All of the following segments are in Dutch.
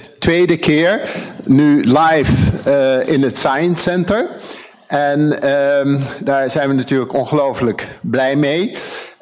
tweede keer, nu live in het Science Center. En daar zijn we natuurlijk ongelooflijk blij mee.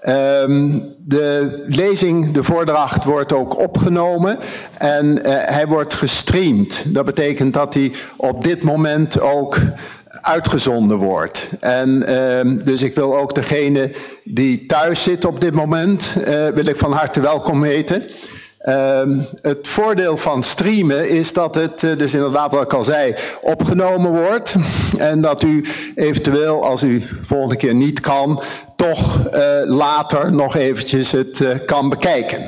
De lezing, de voordracht wordt ook opgenomen en hij wordt gestreamd. Dat betekent dat hij op dit moment ook uitgezonden wordt. En dus ik wil ook degene die thuis zit op dit moment, wil ik van harte welkom heten. Het voordeel van streamen is dat het, dus inderdaad wat ik al zei, opgenomen wordt. En dat u eventueel, als u volgende keer niet kan, toch later nog eventjes het kan bekijken.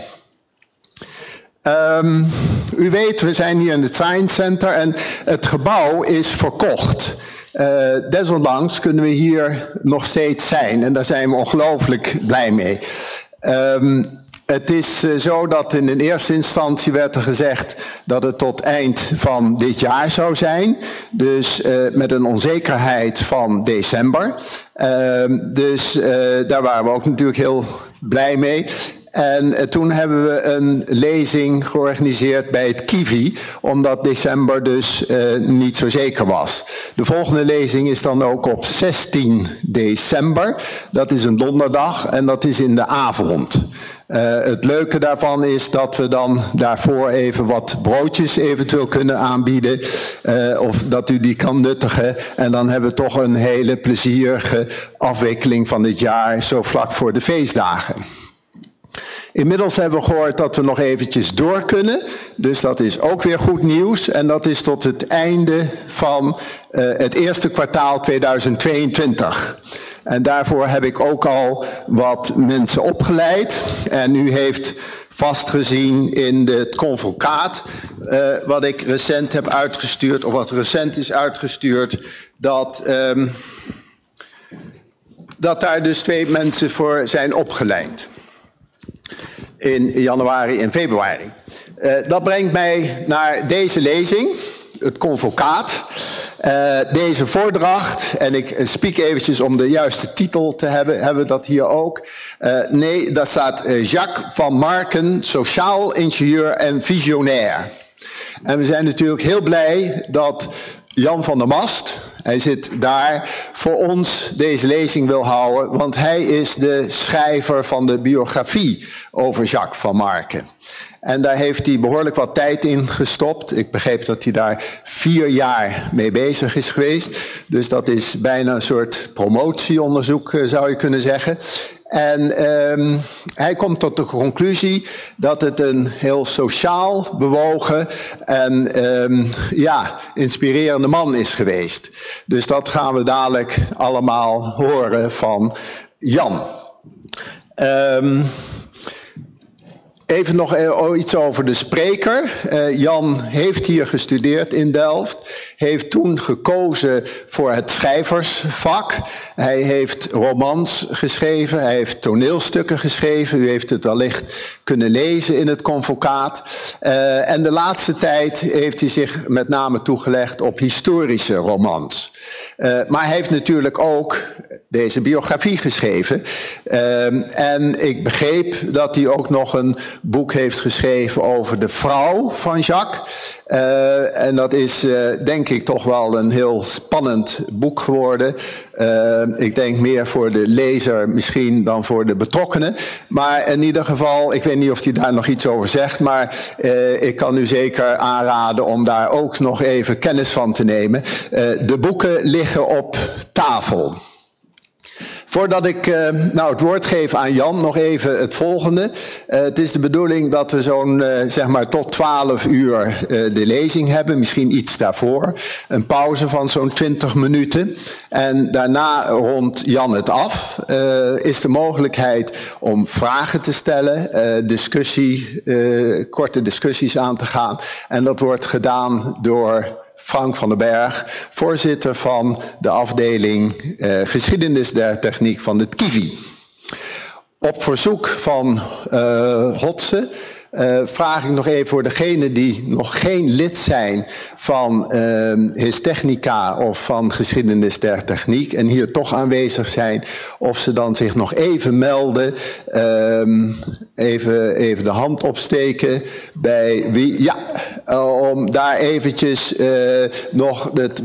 U weet, we zijn hier in het Science Center en het gebouw is verkocht. Desondanks kunnen we hier nog steeds zijn en daar zijn we ongelooflijk blij mee. Het is zo dat in de eerste instantie werd er gezegd dat het tot eind van dit jaar zou zijn. Dus met een onzekerheid van december. Dus daar waren we ook natuurlijk heel blij mee. En toen hebben we een lezing georganiseerd bij het Kivi, omdat december dus niet zo zeker was. De volgende lezing is dan ook op 16 december. Dat is een donderdag en dat is in de avond. Het leuke daarvan is dat we dan daarvoor even wat broodjes eventueel kunnen aanbieden. Of dat u die kan nuttigen. En dan hebben we toch een hele plezierige afwikkeling van dit jaar, zo vlak voor de feestdagen. Inmiddels hebben we gehoord dat we nog eventjes door kunnen. Dus dat is ook weer goed nieuws. En dat is tot het einde van het eerste kwartaal 2022. En daarvoor heb ik ook al wat mensen opgeleid. En u heeft vast gezien in het convocaat wat ik recent heb uitgestuurd, of wat recent is uitgestuurd, dat daar dus 2 mensen voor zijn opgeleid. In januari en februari. Dat brengt mij naar deze lezing, het convocaat. Deze voordracht, en ik spiek eventjes om de juiste titel te hebben we dat hier ook? Nee, daar staat Jacques van Marken, sociaal ingenieur en visionair. En we zijn natuurlijk heel blij dat Jan van der Mast, hij zit daar, voor ons deze lezing wil houden, want hij is de schrijver van de biografie over Jacques van Marken. En daar heeft hij behoorlijk wat tijd in gestopt. Ik begreep dat hij daar 4 jaar mee bezig is geweest. Dus dat is bijna een soort promotieonderzoek, zou je kunnen zeggen. En hij komt tot de conclusie dat het een heel sociaal bewogen en inspirerende man is geweest. Dus dat gaan we dadelijk allemaal horen van Jan. Even nog iets over de spreker. Jan heeft hier gestudeerd in Delft. Heeft toen gekozen voor het schrijversvak. Hij heeft romans geschreven. Hij heeft toneelstukken geschreven. U heeft het wellicht kunnen lezen in het convocaat. En de laatste tijd heeft hij zich met name toegelegd op historische romans. Maar hij heeft natuurlijk ook deze biografie geschreven. En ik begreep dat hij ook nog een boek heeft geschreven over de vrouw van Jacques. En dat is denk ik toch wel een heel spannend boek geworden. Ik denk meer voor de lezer misschien dan voor de betrokkenen. Maar in ieder geval, ik weet niet of hij daar nog iets over zegt, maar ik kan u zeker aanraden om daar ook nog even kennis van te nemen. De boeken liggen op tafel. Voordat ik het woord geef aan Jan, nog even het volgende. Het is de bedoeling dat we zo'n tot 12 uur de lezing hebben. Misschien iets daarvoor. Een pauze van zo'n 20 minuten. En daarna rondt Jan het af. Is de mogelijkheid om vragen te stellen. Korte discussies aan te gaan. En dat wordt gedaan door Frank van den Berg, voorzitter van de afdeling Geschiedenis der Techniek van het Kivi. Op verzoek van Hotse vraag ik nog even voor degenen die nog geen lid zijn van Histechnica of van Geschiedenis der Techniek en hier toch aanwezig zijn, of ze dan zich nog even melden, even de hand opsteken bij wie, ja, om daar eventjes nog het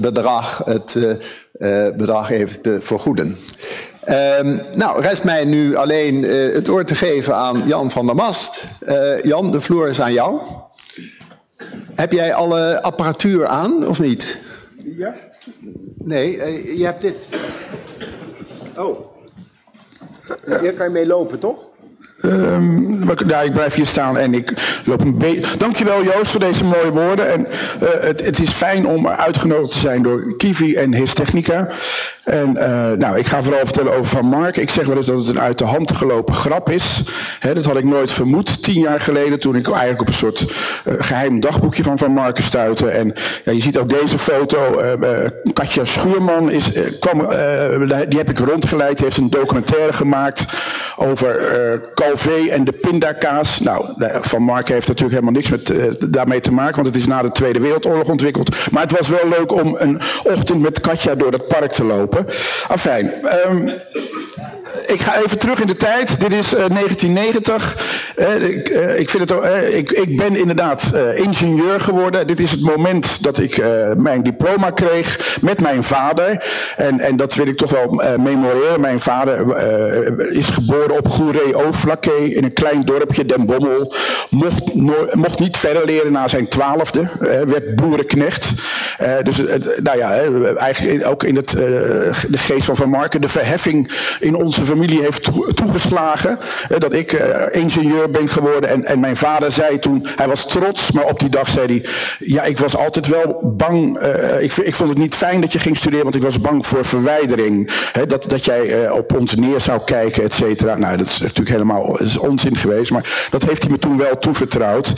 bedrag even te vergoeden. Nou, rest mij nu alleen het woord te geven aan Jan van der Mast. Jan, de vloer is aan jou. Heb jij alle apparatuur aan, of niet? Ja. Nee, je hebt dit. Oh. Hier kan je mee lopen, toch? Ja, ik blijf hier staan en ik loop een beetje. Dankjewel Joost voor deze mooie woorden. En het is fijn om uitgenodigd te zijn door Kiwi en Histechnica. En nou, ik ga vooral vertellen over Van Marken. Ik zeg wel eens dat het een uit de hand gelopen grap is. Dat had ik nooit vermoed 10 jaar geleden, toen ik eigenlijk op een soort geheim dagboekje van Marken stuitte. En ja, je ziet ook deze foto. Katja Schuurman die heb ik rondgeleid. Die heeft een documentaire gemaakt over Calvé en de pindakaas. Nou, Van Marken heeft natuurlijk helemaal niks daarmee te maken, want het is na de Tweede Wereldoorlog ontwikkeld. Maar het was wel leuk om een ochtend met Katja door het park te lopen. Afijn. Ik ga even terug in de tijd. Dit is 1990. Ik ben inderdaad ingenieur geworden. Dit is het moment dat ik mijn diploma kreeg met mijn vader. En dat wil ik toch wel memoreren. Mijn vader is geboren op Goeree-Ooflakkee in een klein dorpje, Den Bommel. Mocht niet verder leren na zijn 12e. Werd boerenknecht. Dus nou ja, eigenlijk ook in de geest van Marken. De verheffing in onze familie heeft toegeslagen. Dat ik ingenieur ben geworden. En mijn vader zei toen, hij was trots, maar op die dag zei hij, ja, ik was altijd wel bang. Ik vond het niet fijn dat je ging studeren, want ik was bang voor verwijdering. Dat jij op ons neer zou kijken, et cetera. Nou, dat is natuurlijk helemaal onzin geweest, maar dat heeft hij me toen wel toevertrouwd.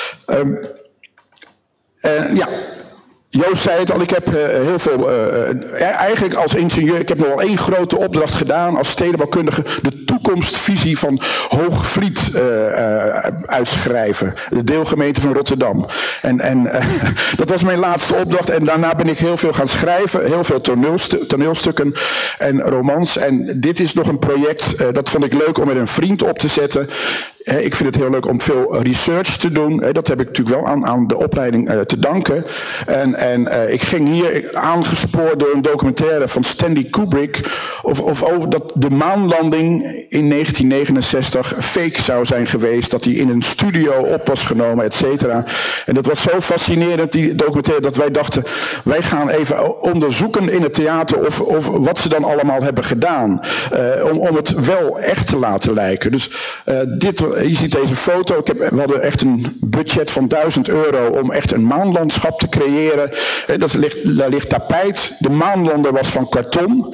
Ja. Joost zei het al, ik heb heel veel, eigenlijk als ingenieur, ik heb nog wel 1 grote opdracht gedaan als stedenbouwkundige, de toekomstvisie van Hoogvliet uitschrijven, de deelgemeente van Rotterdam. En dat was mijn laatste opdracht en daarna ben ik heel veel gaan schrijven, heel veel toneelstukken en romans. En dit is nog een project, dat vond ik leuk om met een vriend op te zetten. Ik vind het heel leuk om veel research te doen. Dat heb ik natuurlijk wel aan de opleiding te danken. En ik ging hier aangespoord door een documentaire van Stanley Kubrick over dat de maanlanding in 1969 fake zou zijn geweest. Dat die in een studio op was genomen, et cetera. En dat was zo fascinerend, die documentaire, dat wij dachten, wij gaan even onderzoeken in het theater of wat ze dan allemaal hebben gedaan. Om het wel echt te laten lijken. Dus je ziet deze foto. We hadden echt een budget van €1000 om echt een maanlandschap te creëren. Daar ligt tapijt. De maanlander was van karton.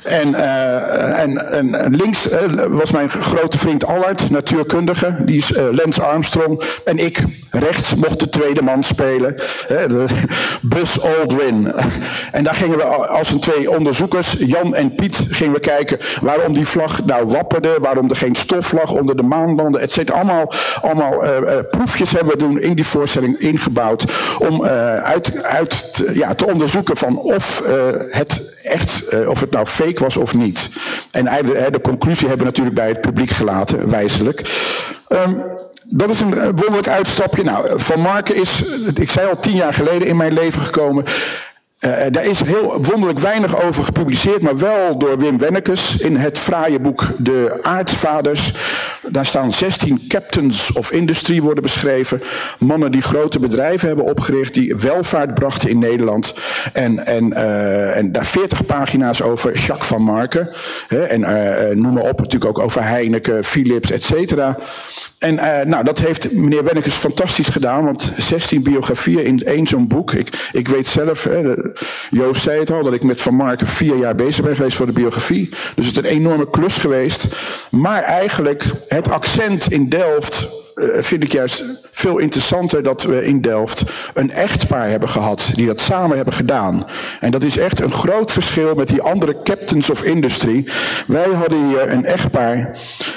En links was mijn grote vriend Allard, natuurkundige. Die is Lance Armstrong. En ik rechts mocht de tweede man spelen. Buzz Aldrin. En daar gingen we als een 2 onderzoekers, Jan en Piet, gingen we kijken waarom die vlag nou wapperde. Waarom er geen stof lag onder de maanlander, et cetera. Allemaal proefjes hebben we doen in die voorstelling ingebouwd. Om te onderzoeken van of of het nou fake was of niet. En de conclusie hebben we natuurlijk bij het publiek gelaten, wijselijk. Dat is een wonderlijk uitstapje. Nou, Van Marken is, ik zei al, 10 jaar geleden in mijn leven gekomen. Daar is heel wonderlijk weinig over gepubliceerd, maar wel door Wim Wennekes in het fraaie boek De Aartsvaders. Daar staan 16 captains of industry worden beschreven. Mannen die grote bedrijven hebben opgericht, die welvaart brachten in Nederland. En daar 40 pagina's over Jacques van Marken. Noem maar op, natuurlijk ook over Heineken, Philips, et cetera. En dat heeft meneer Wennekes fantastisch gedaan, want 16 biografieën in 1 zo'n boek. Ik weet zelf, Joost zei het al, dat ik met Van Marken 4 jaar bezig ben geweest voor de biografie. Dus het is een enorme klus geweest. Maar eigenlijk het accent in Delft vind ik juist veel interessanter dat we in Delft een echtpaar hebben gehad die dat samen hebben gedaan. En dat is echt een groot verschil met die andere captains of industry. Wij hadden hier een echtpaar,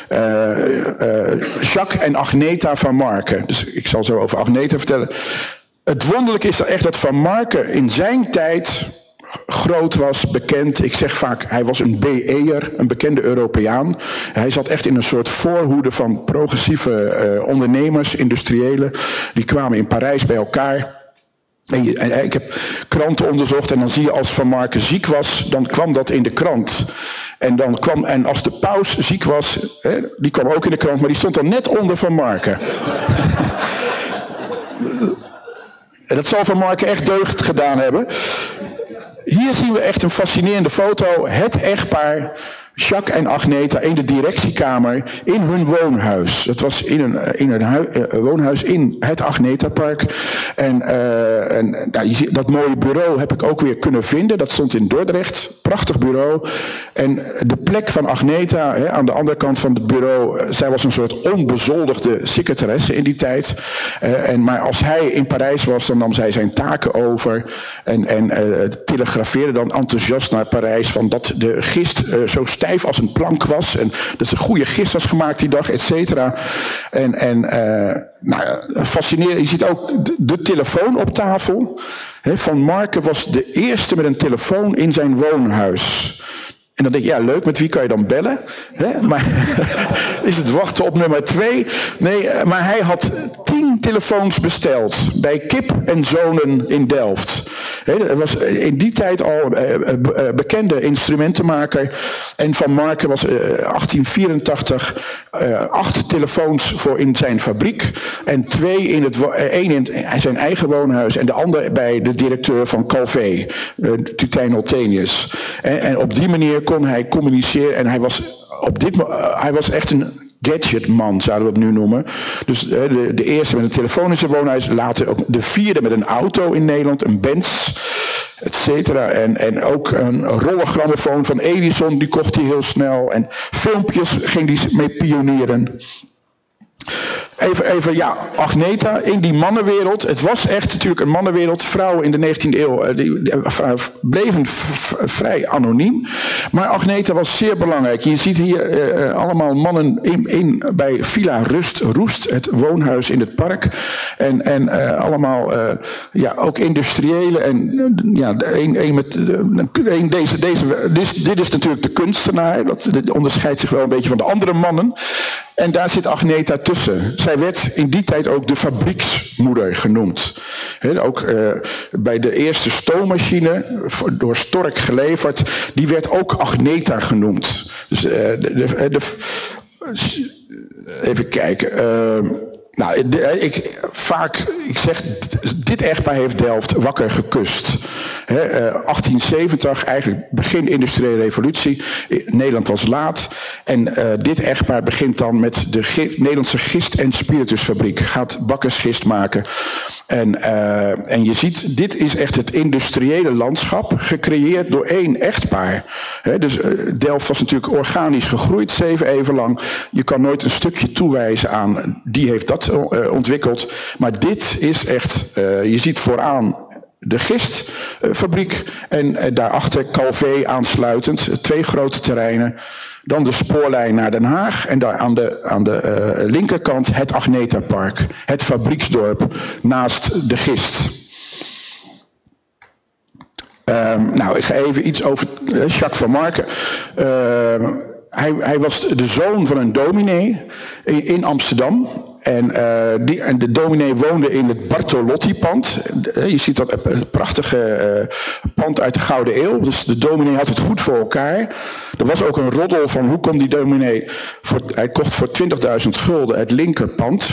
Jacques en Agneta van Marken. Dus ik zal zo over Agneta vertellen. Het wonderlijke is echt dat Van Marken in zijn tijd groot was, bekend. Ik zeg vaak, hij was een BE'er, een bekende Europeaan. Hij zat echt in een soort voorhoede van progressieve ondernemers, industriëlen. Die kwamen in Parijs bij elkaar. En ik heb kranten onderzocht en dan zie je als Van Marken ziek was, dan kwam dat in de krant. En als de paus ziek was, die kwam ook in de krant, maar die stond dan net onder Van Marken. En dat zal Van Marken echt deugd gedaan hebben. Hier zien we echt een fascinerende foto. Het echtpaar, Jacques en Agneta, in de directiekamer in hun woonhuis. Het was in een woonhuis in het Agneta-park. En je ziet, dat mooie bureau heb ik ook weer kunnen vinden. Dat stond in Dordrecht. Prachtig bureau. En de plek van Agneta, aan de andere kant van het bureau, zij was een soort onbezoldigde secretaresse in die tijd. Maar als hij in Parijs was, dan nam zij zijn taken over. En telegrafeerde dan enthousiast naar Parijs van dat de gist zo stijf als een plank was. En dat er goede gist was gemaakt die dag, et cetera. Fascinerend. Je ziet ook de telefoon op tafel. Van Marken was de eerste met een telefoon in zijn woonhuis. En dan denk je, ja, leuk, met wie kan je dan bellen? Maar is het wachten op nummer 2? Nee, maar hij had 10 telefoons besteld bij Kip en Zonen in Delft. Hij was in die tijd al bekende instrumentenmaker. En Van Marken was 1884 8 telefoons voor in zijn fabriek. En 1 in zijn eigen woonhuis en de andere bij de directeur van Calvé, Tutijn Oltenius. En op die manier kon hij communiceren en hij was echt een gadgetman, zouden we het nu noemen. Dus de eerste met een telefoon in zijn woonhuis, later ook de 4e met een auto in Nederland, een Benz, et cetera. En ook een rollegrammofoon van Edison, die kocht hij heel snel. En filmpjes ging hij mee pionieren. Even, Agneta in die mannenwereld. Het was echt natuurlijk een mannenwereld. Vrouwen in de 19e eeuw die bleven vrij anoniem. Maar Agneta was zeer belangrijk. Je ziet hier allemaal mannen bij Villa Roest, het woonhuis in het park. En allemaal ook industriële. Dit is natuurlijk de kunstenaar. Dat onderscheidt zich wel een beetje van de andere mannen. En daar zit Agneta tussen. Zij werd in die tijd ook de fabrieksmoeder genoemd. Ook bij de eerste stoommachine, door Stork geleverd, die werd ook Agneta genoemd. Dus even kijken. Ik zeg, dit echtpaar heeft Delft wakker gekust. 1870, eigenlijk begin industriële revolutie. Nederland was laat. En dit echtpaar begint dan met de Nederlandse gist- en spiritusfabriek. Gaat bakkersgist maken. En je ziet, dit is echt het industriële landschap, gecreëerd door 1 echtpaar. Dus Delft was natuurlijk organisch gegroeid, 7 eeuwen lang. Je kan nooit een stukje toewijzen aan, die heeft dat ontwikkeld. Maar dit is echt, je ziet vooraan de gistfabriek en daarachter Calvé aansluitend, 2 grote terreinen. Dan de spoorlijn naar Den Haag en daar aan de linkerkant het Agneta-park. Het fabrieksdorp naast de gist. Ik ga even iets over Jacques van Marken. Hij was de zoon van een dominee in Amsterdam. En de dominee woonde in het Bartolotti-pand. Je ziet dat prachtige pand uit de Gouden Eeuw. Dus de dominee had het goed voor elkaar. Er was ook een roddel van hoe kon die dominee... Hij kocht voor 20.000 gulden het linkerpand.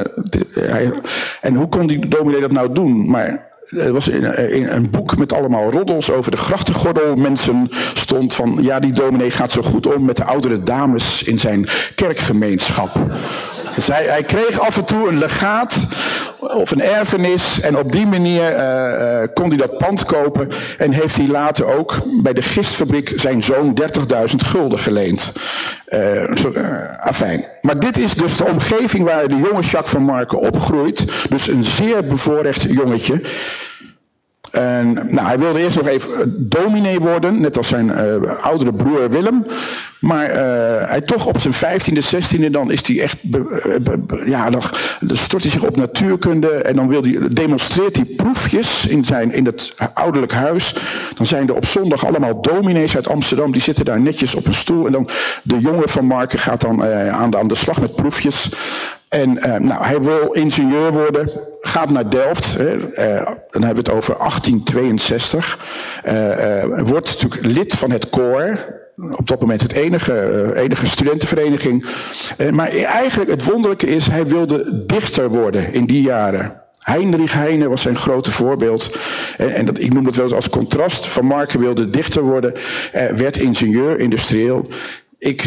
En hoe kon die dominee dat nou doen? Maar... Er was in een boek met allemaal roddels over de grachtengordel. Mensen stond van, ja, die dominee gaat zo goed om met de oudere dames in zijn kerkgemeenschap. Dus hij kreeg af en toe een legaat of een erfenis. En op die manier kon hij dat pand kopen. En heeft hij later ook bij de gistfabriek zijn zoon 30.000 gulden geleend. Afijn. Maar dit is dus de omgeving waar de jonge Jacques van Marken opgroeit. Dus een zeer bevoorrecht jongetje. En, nou, hij wilde eerst nog even dominee worden, net als zijn oudere broer Willem. Maar hij toch op zijn 15e, 16e, dan is hij echt, dan stort hij zich op natuurkunde. En dan demonstreert hij proefjes in het ouderlijk huis. Dan zijn er op zondag allemaal dominees uit Amsterdam, die zitten daar netjes op een stoel. En dan de jonge Van Marken gaat dan aan de slag met proefjes. En hij wil ingenieur worden, gaat naar Delft, dan hebben we het over 1862. Wordt natuurlijk lid van het koor, op dat moment het enige studentenvereniging. Maar eigenlijk het wonderlijke is, hij wilde dichter worden in die jaren. Heinrich Heine was zijn grote voorbeeld. Ik noem het wel eens als contrast. Van Marken wilde dichter worden, werd ingenieur, industrieel. Ik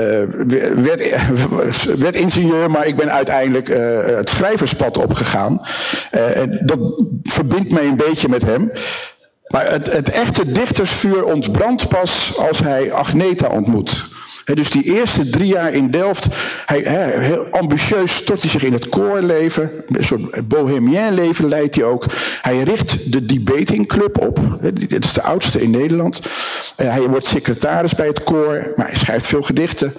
werd ingenieur, maar ik ben uiteindelijk het schrijverspad opgegaan. Dat verbindt mij een beetje met hem. Maar het echte dichtersvuur ontbrandt pas als hij Agneta ontmoet. Dus die eerste 3 jaar in Delft, heel ambitieus stort hij zich in het koorleven. Een soort bohemien leven leidt hij ook. Hij richt de Debating Club op. Dit is de oudste in Nederland. Hij wordt secretaris bij het koor, maar hij schrijft veel gedichten.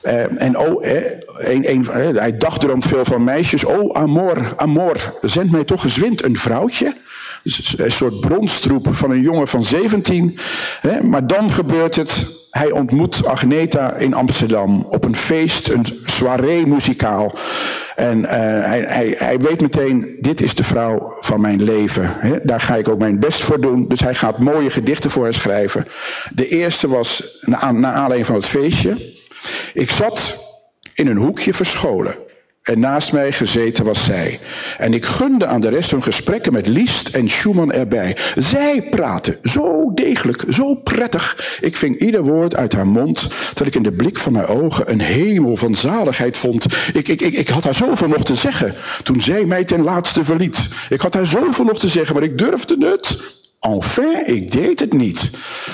Hij dagdroomt veel van meisjes. Oh, amor, amor, zend mij toch gezwind een vrouwtje. Dus een soort bronstroep van een jongen van 17. Maar dan gebeurt het. Hij ontmoet Agneta in Amsterdam op een feest, een soirée muzikaal. En hij weet meteen, dit is de vrouw van mijn leven. Daar ga ik ook mijn best voor doen. Dus hij gaat mooie gedichten voor haar schrijven. De eerste was naar aanleiding van het feestje. Ik zat in een hoekje verscholen. En naast mij gezeten was zij. En ik gunde aan de rest hun gesprekken met Liszt en Schumann erbij. Zij praten zo degelijk, zo prettig. Ik ving ieder woord uit haar mond, terwijl ik in de blik van haar ogen een hemel van zaligheid vond. Ik had haar zoveel nog te zeggen, toen zij mij ten laatste verliet. Ik had haar zoveel nog te zeggen, maar ik durfde het. Enfin, ik deed het niet.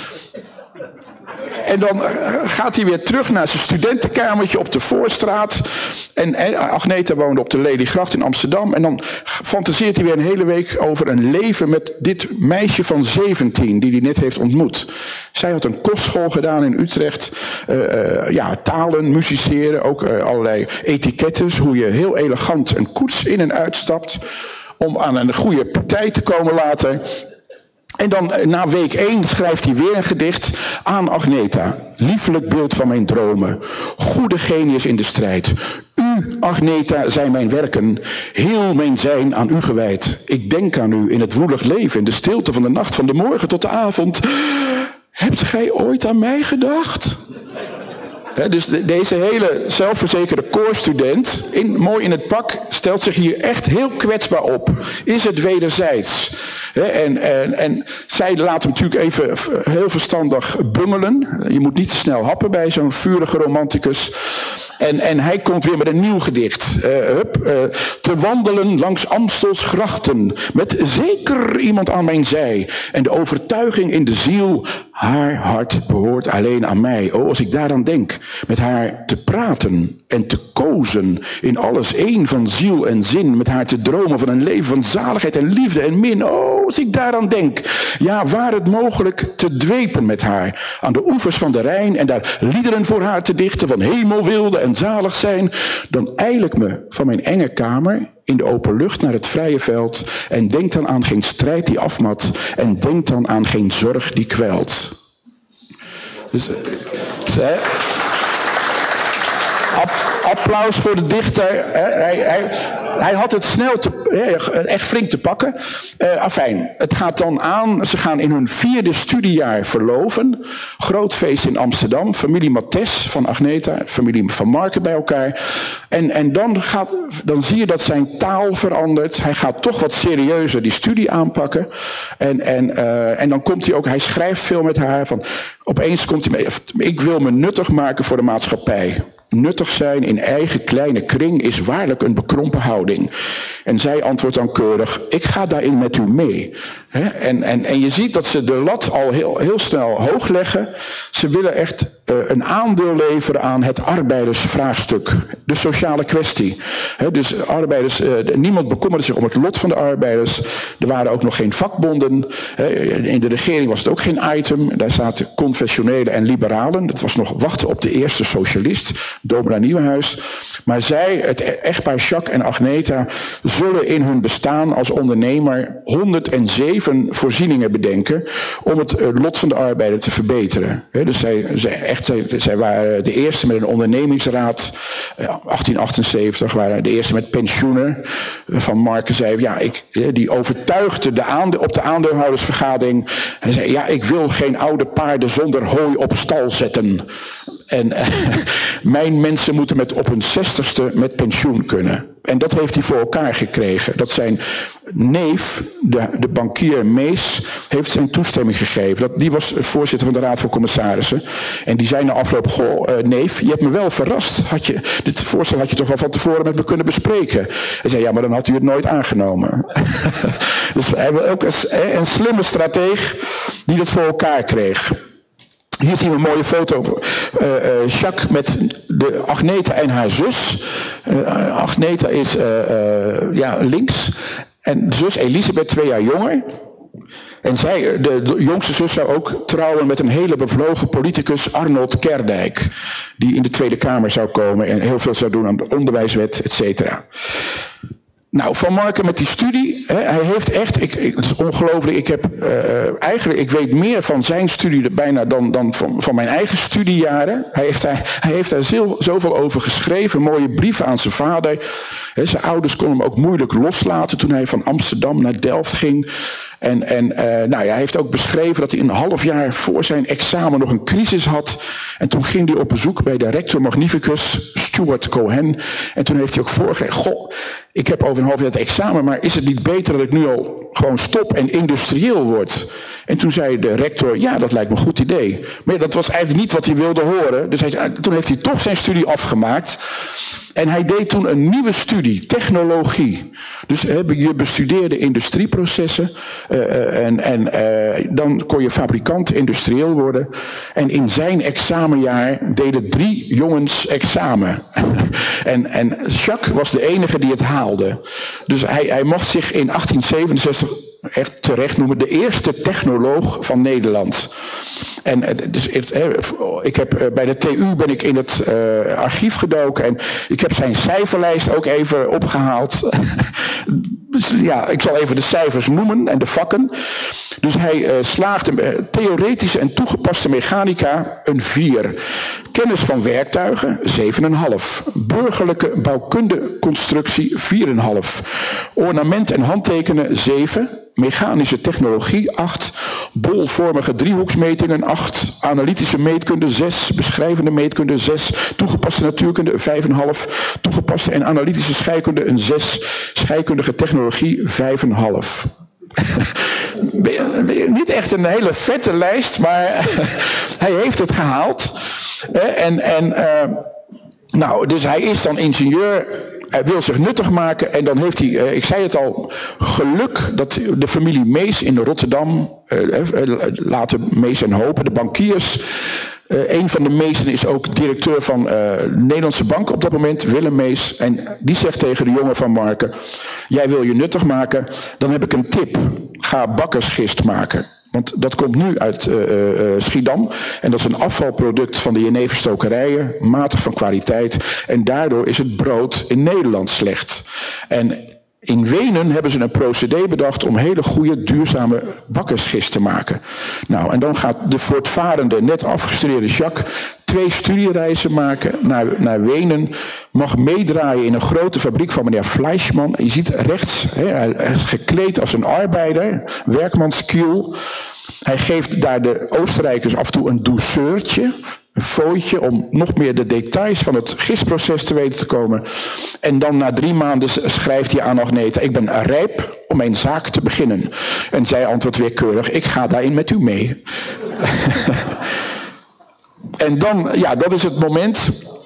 En dan gaat hij weer terug naar zijn studentenkamertje op de Voorstraat. En Agneta woonde op de Lelygracht in Amsterdam. En dan fantaseert hij weer een hele week over een leven met dit meisje van 17... die hij net heeft ontmoet. Zij had een kostschool gedaan in Utrecht. Talen, musiceren, ook allerlei etikettes. Hoe je heel elegant een koets in en uitstapt. Om aan een goede partij te komen later. En dan na week 1 schrijft hij weer een gedicht aan Agneta. Liefelijk beeld van mijn dromen. Goede genius in de strijd. U, Agneta, zijn mijn werken. Heel mijn zijn aan u gewijd. Ik denk aan u in het woelig leven. In de stilte van de nacht, van de morgen tot de avond. Hebt gij ooit aan mij gedacht? Dus deze hele zelfverzekerde koorstudent, mooi in het pak, stelt zich hier echt heel kwetsbaar op. Is het wederzijds? En zij laat hem natuurlijk even heel verstandig bungelen. Je moet niet te snel happen bij zo'n vurige romanticus. En hij komt weer met een nieuw gedicht. Te wandelen langs Amstels grachten. Met zeker iemand aan mijn zij. En de overtuiging in de ziel. Haar hart behoort alleen aan mij. Oh, als ik daaraan denk. Met haar te praten en te kozen. In alles één van ziel en zin. Met haar te dromen van een leven van zaligheid en liefde en min. Oh, als ik daaraan denk. Ja, waar het mogelijk te dwepen met haar. Aan de oevers van de Rijn. En daar liederen voor haar te dichten van hemelwilde en zalig zijn, dan eil ik me van mijn enge kamer in de open lucht naar het vrije veld en denk dan aan geen strijd die afmat en denk dan aan geen zorg die kwelt. Dus, applaus voor de dichter. Hij had het snel echt flink te pakken. Afijn, het gaat dan aan. Ze gaan in hun 4e studiejaar verloven. Groot feest in Amsterdam. Familie Mattes van Agneta. Familie Van Marken bij elkaar. En dan zie je dat zijn taal verandert. Hij gaat toch wat serieuzer die studie aanpakken. En dan komt hij ook. Hij schrijft veel met haar. Opeens komt hij mee. Ik wil me nuttig maken voor de maatschappij. nuttig zijn in eigen kleine kring is waarlijk een bekrompen houding. En zij antwoordt dan keurig, ik ga daarin met u mee. En je ziet dat ze de lat al heel snel hoog leggen. Ze willen echt een aandeel leveren aan het arbeidersvraagstuk. De sociale kwestie. Dus arbeiders, niemand bekommerde zich om het lot van de arbeiders. Er waren ook nog geen vakbonden. In de regering was het ook geen item. Daar zaten confessionelen en liberalen. Dat was nog wachten op de eerste socialist, Domela Nieuwenhuis. Maar zij, het echtpaar Jacques en Agneta, zullen in hun bestaan als ondernemer 107 voorzieningen bedenken om het lot van de arbeider te verbeteren. Dus zij waren de eerste met een ondernemingsraad. 1878 waren de eerste met pensioenen. Van Marke zei, die overtuigde op de aandeelhoudersvergadering. Hij zei, ik wil geen oude paarden zonder hooi op stal zetten. En mijn mensen moeten op hun 60ste met pensioen kunnen. En dat heeft hij voor elkaar gekregen. Dat zijn neef, de bankier Mees, heeft zijn toestemming gegeven. Die was voorzitter van de Raad van Commissarissen. En die zei na afloop, neef, je hebt me wel verrast. Dit voorstel had je toch wel van tevoren met me kunnen bespreken. Hij zei, maar dan had u het nooit aangenomen. Dus hij was ook een slimme strateeg die dat voor elkaar kreeg. Hier zien we een mooie foto. Jacques met de Agneta en haar zus. Agneta is links. En zus Elisabeth 2 jaar jonger. En zij, de jongste zus, zou ook trouwen met een hele bevlogen politicus, Arnold Kerdijk. Die in de Tweede Kamer zou komen en heel veel zou doen aan de onderwijswet, et cetera. Nou, Van Marke met die studie, hij heeft echt, het is ongelooflijk, ik weet meer van zijn studie bijna dan van mijn eigen studiejaren. Hij heeft daar zoveel over geschreven, mooie brieven aan zijn vader. Zijn ouders konden hem ook moeilijk loslaten toen hij van Amsterdam naar Delft ging. Hij heeft ook beschreven dat hij een half jaar voor zijn examen nog een crisis had. En toen ging hij op bezoek bij de rector magnificus, Stuart Cohen. En toen heeft hij ook voorgelegd, ik heb over een half jaar het examen, maar is het niet beter dat ik nu al gewoon stop en industrieel word? En toen zei de rector, dat lijkt me een goed idee. Maar dat was eigenlijk niet wat hij wilde horen. Dus toen heeft hij toch zijn studie afgemaakt. En hij deed toen een nieuwe studie, technologie. Dus je bestudeerde industrieprocessen. Dan kon je fabrikant industrieel worden. En in zijn examenjaar deden 3 jongens examen. En Jacques was de enige die het haalde. Dus hij mocht zich in 1867 echt terecht noemen de eerste technoloog van Nederland. En dus bij de TU ben ik in het archief gedoken en ik heb zijn cijferlijst ook even opgehaald. Dus ik zal even de cijfers noemen en de vakken. Dus hij slaagde theoretische en toegepaste mechanica een 4. Kennis van werktuigen 7,5. Burgerlijke bouwkunde constructie 4,5. Ornament en handtekenen 7. Mechanische technologie 8. Bolvormige driehoeksmetingen 8. Analytische meetkunde 6. Beschrijvende meetkunde 6. Toegepaste natuurkunde 5,5. Toegepaste en analytische scheikunde een 6. Scheikundige technologie 5,5. Niet echt een hele vette lijst, maar hij heeft het gehaald. Dus hij is dan ingenieur. Hij wil zich nuttig maken en dan heeft hij, ik zei het al, geluk dat de familie Mees in Rotterdam, later Mees en Hopen, de bankiers. Een van de Meesen is ook directeur van de Nederlandse Bank op dat moment, Willem Mees. En die zegt tegen de jongen Van Marke, jij wil je nuttig maken, dan heb ik een tip. Ga bakkersgist maken. Want dat komt nu uit Schiedam. En dat is een afvalproduct van de jeneverstokerijen. Matig van kwaliteit. En daardoor is het brood in Nederland slecht. En in Wenen hebben ze een procedé bedacht om hele goede, duurzame bakkersgist te maken. Nou, en dan gaat de voortvarende, net afgestudeerde Jacques 2 studiereizen maken naar Wenen. Mag meedraaien in een grote fabriek van meneer Fleischmann. Je ziet rechts, hij is gekleed als een arbeider, werkmanskiel. Hij geeft daar de Oostenrijkers af en toe een douceurtje, een fooitje, om nog meer de details van het gistproces te weten te komen. En dan na 3 maanden schrijft hij aan Agneta, ik ben rijp om mijn zaak te beginnen. En zij antwoordt weer keurig, ik ga daarin met u mee. En dan, dat is het moment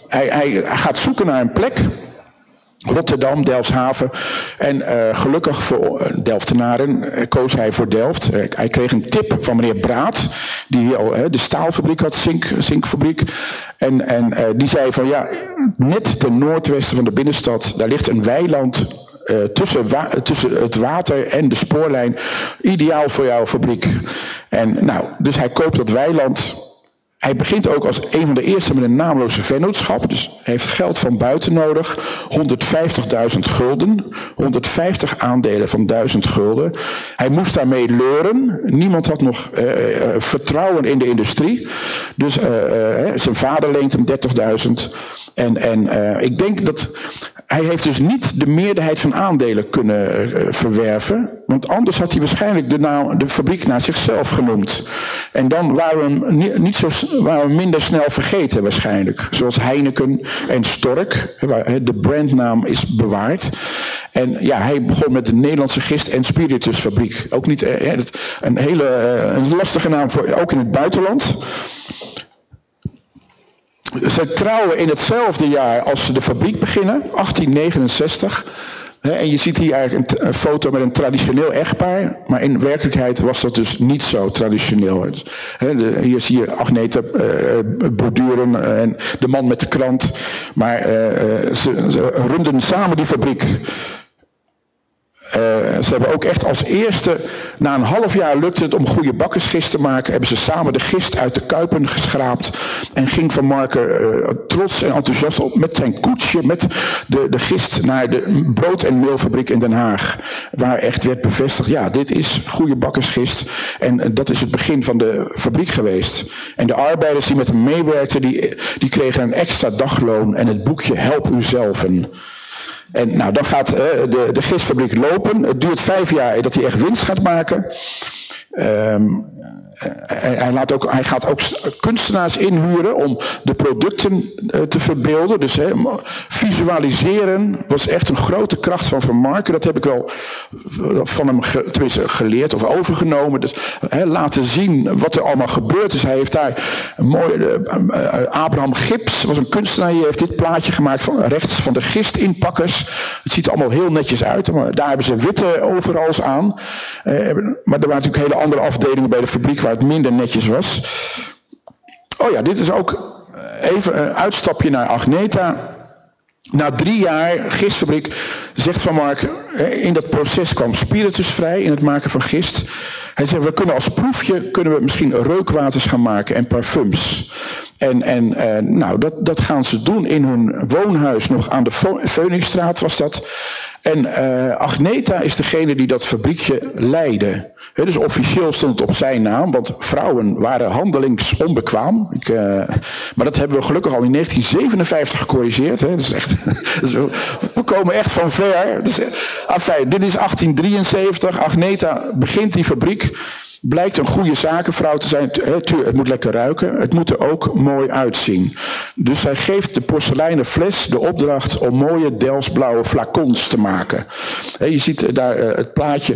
hij gaat zoeken naar een plek. Rotterdam, Delfshaven. En gelukkig voor Delftenaren koos hij voor Delft. Hij kreeg een tip van meneer Braat, die hier al de staalfabriek had, zinkfabriek. En die zei van ja, net ten noordwesten van de binnenstad, daar ligt een weiland tussen het water en de spoorlijn. Ideaal voor jouw fabriek. En nou, dus hij koopt dat weiland. Hij begint ook als een van de eerste met een naamloze vennootschap. Dus hij heeft geld van buiten nodig. 150.000 gulden. 150 aandelen van 1000 gulden. Hij moest daarmee leuren. Niemand had nog vertrouwen in de industrie. Dus zijn vader leent hem 30.000. En ik denk dat hij heeft dus niet de meerderheid van aandelen kunnen verwerven. Want anders had hij waarschijnlijk de fabriek naar zichzelf genoemd. En dan waren we minder snel vergeten waarschijnlijk. Zoals Heineken en Stork. Waar de brandnaam is bewaard. En ja, hij begon met de Nederlandse gist- en spiritusfabriek. Ook niet een lastige naam voor, ook in het buitenland. Zij trouwen in hetzelfde jaar als ze de fabriek beginnen, 1869. En je ziet hier eigenlijk een foto met een traditioneel echtpaar. Maar in werkelijkheid was dat dus niet zo traditioneel. Hier zie je Agneta borduren en de man met de krant. Maar ze runden samen die fabriek. Ze hebben ook echt als eerste, na een half jaar lukte het om goede bakkersgist te maken, hebben ze samen de gist uit de kuipen geschraapt. En ging Van Marken trots en enthousiast op met zijn koetsje, met de gist naar de brood- en meelfabriek in Den Haag. Waar echt werd bevestigd, ja, dit is goede bakkersgist. En dat is het begin van de fabriek geweest. En de arbeiders die met hem meewerkten, die kregen een extra dagloon en het boekje Help Uzelven. En nou, dan gaat de gistfabriek lopen. Het duurt 5 jaar dat hij echt winst gaat maken. Hij gaat ook kunstenaars inhuren om de producten te verbeelden. Dus visualiseren was echt een grote kracht van Van Marken. Dat heb ik wel van hem tenminste geleerd of overgenomen. Dus laten zien wat er allemaal gebeurd is. Hij heeft daar een mooie Abraham Gips was een kunstenaar. Die heeft dit plaatje gemaakt van rechts van de gistinpakkers. Het ziet er allemaal heel netjes uit. Maar daar hebben ze witte overals aan. Maar er waren natuurlijk hele andere afdelingen bij de fabriek waar het minder netjes was. Oh ja, dit is ook even een uitstapje naar Agneta. Na 3 jaar gistfabriek zegt Van Marken, in dat proces kwam spiritus vrij in het maken van gist. Hij zegt, we kunnen als proefje misschien reukwaters gaan maken en parfums. Nou, dat gaan ze doen in hun woonhuis, nog aan de Veuningsstraat was dat. En Agneta is degene die dat fabriekje leidde. Dus officieel stond het op zijn naam, want vrouwen waren handelingsonbekwaam. Maar dat hebben we gelukkig al in 1957 gecorrigeerd. Dat is echt, we komen echt van ver. Dus, dit is 1873, Agneta begint die fabriek. Blijkt een goede zakenvrouw te zijn. Het moet lekker ruiken. Het moet er ook mooi uitzien. Dus zij geeft de porseleinen fles de opdracht om mooie Delftsblauwe flacons te maken. Je ziet daar het plaatje.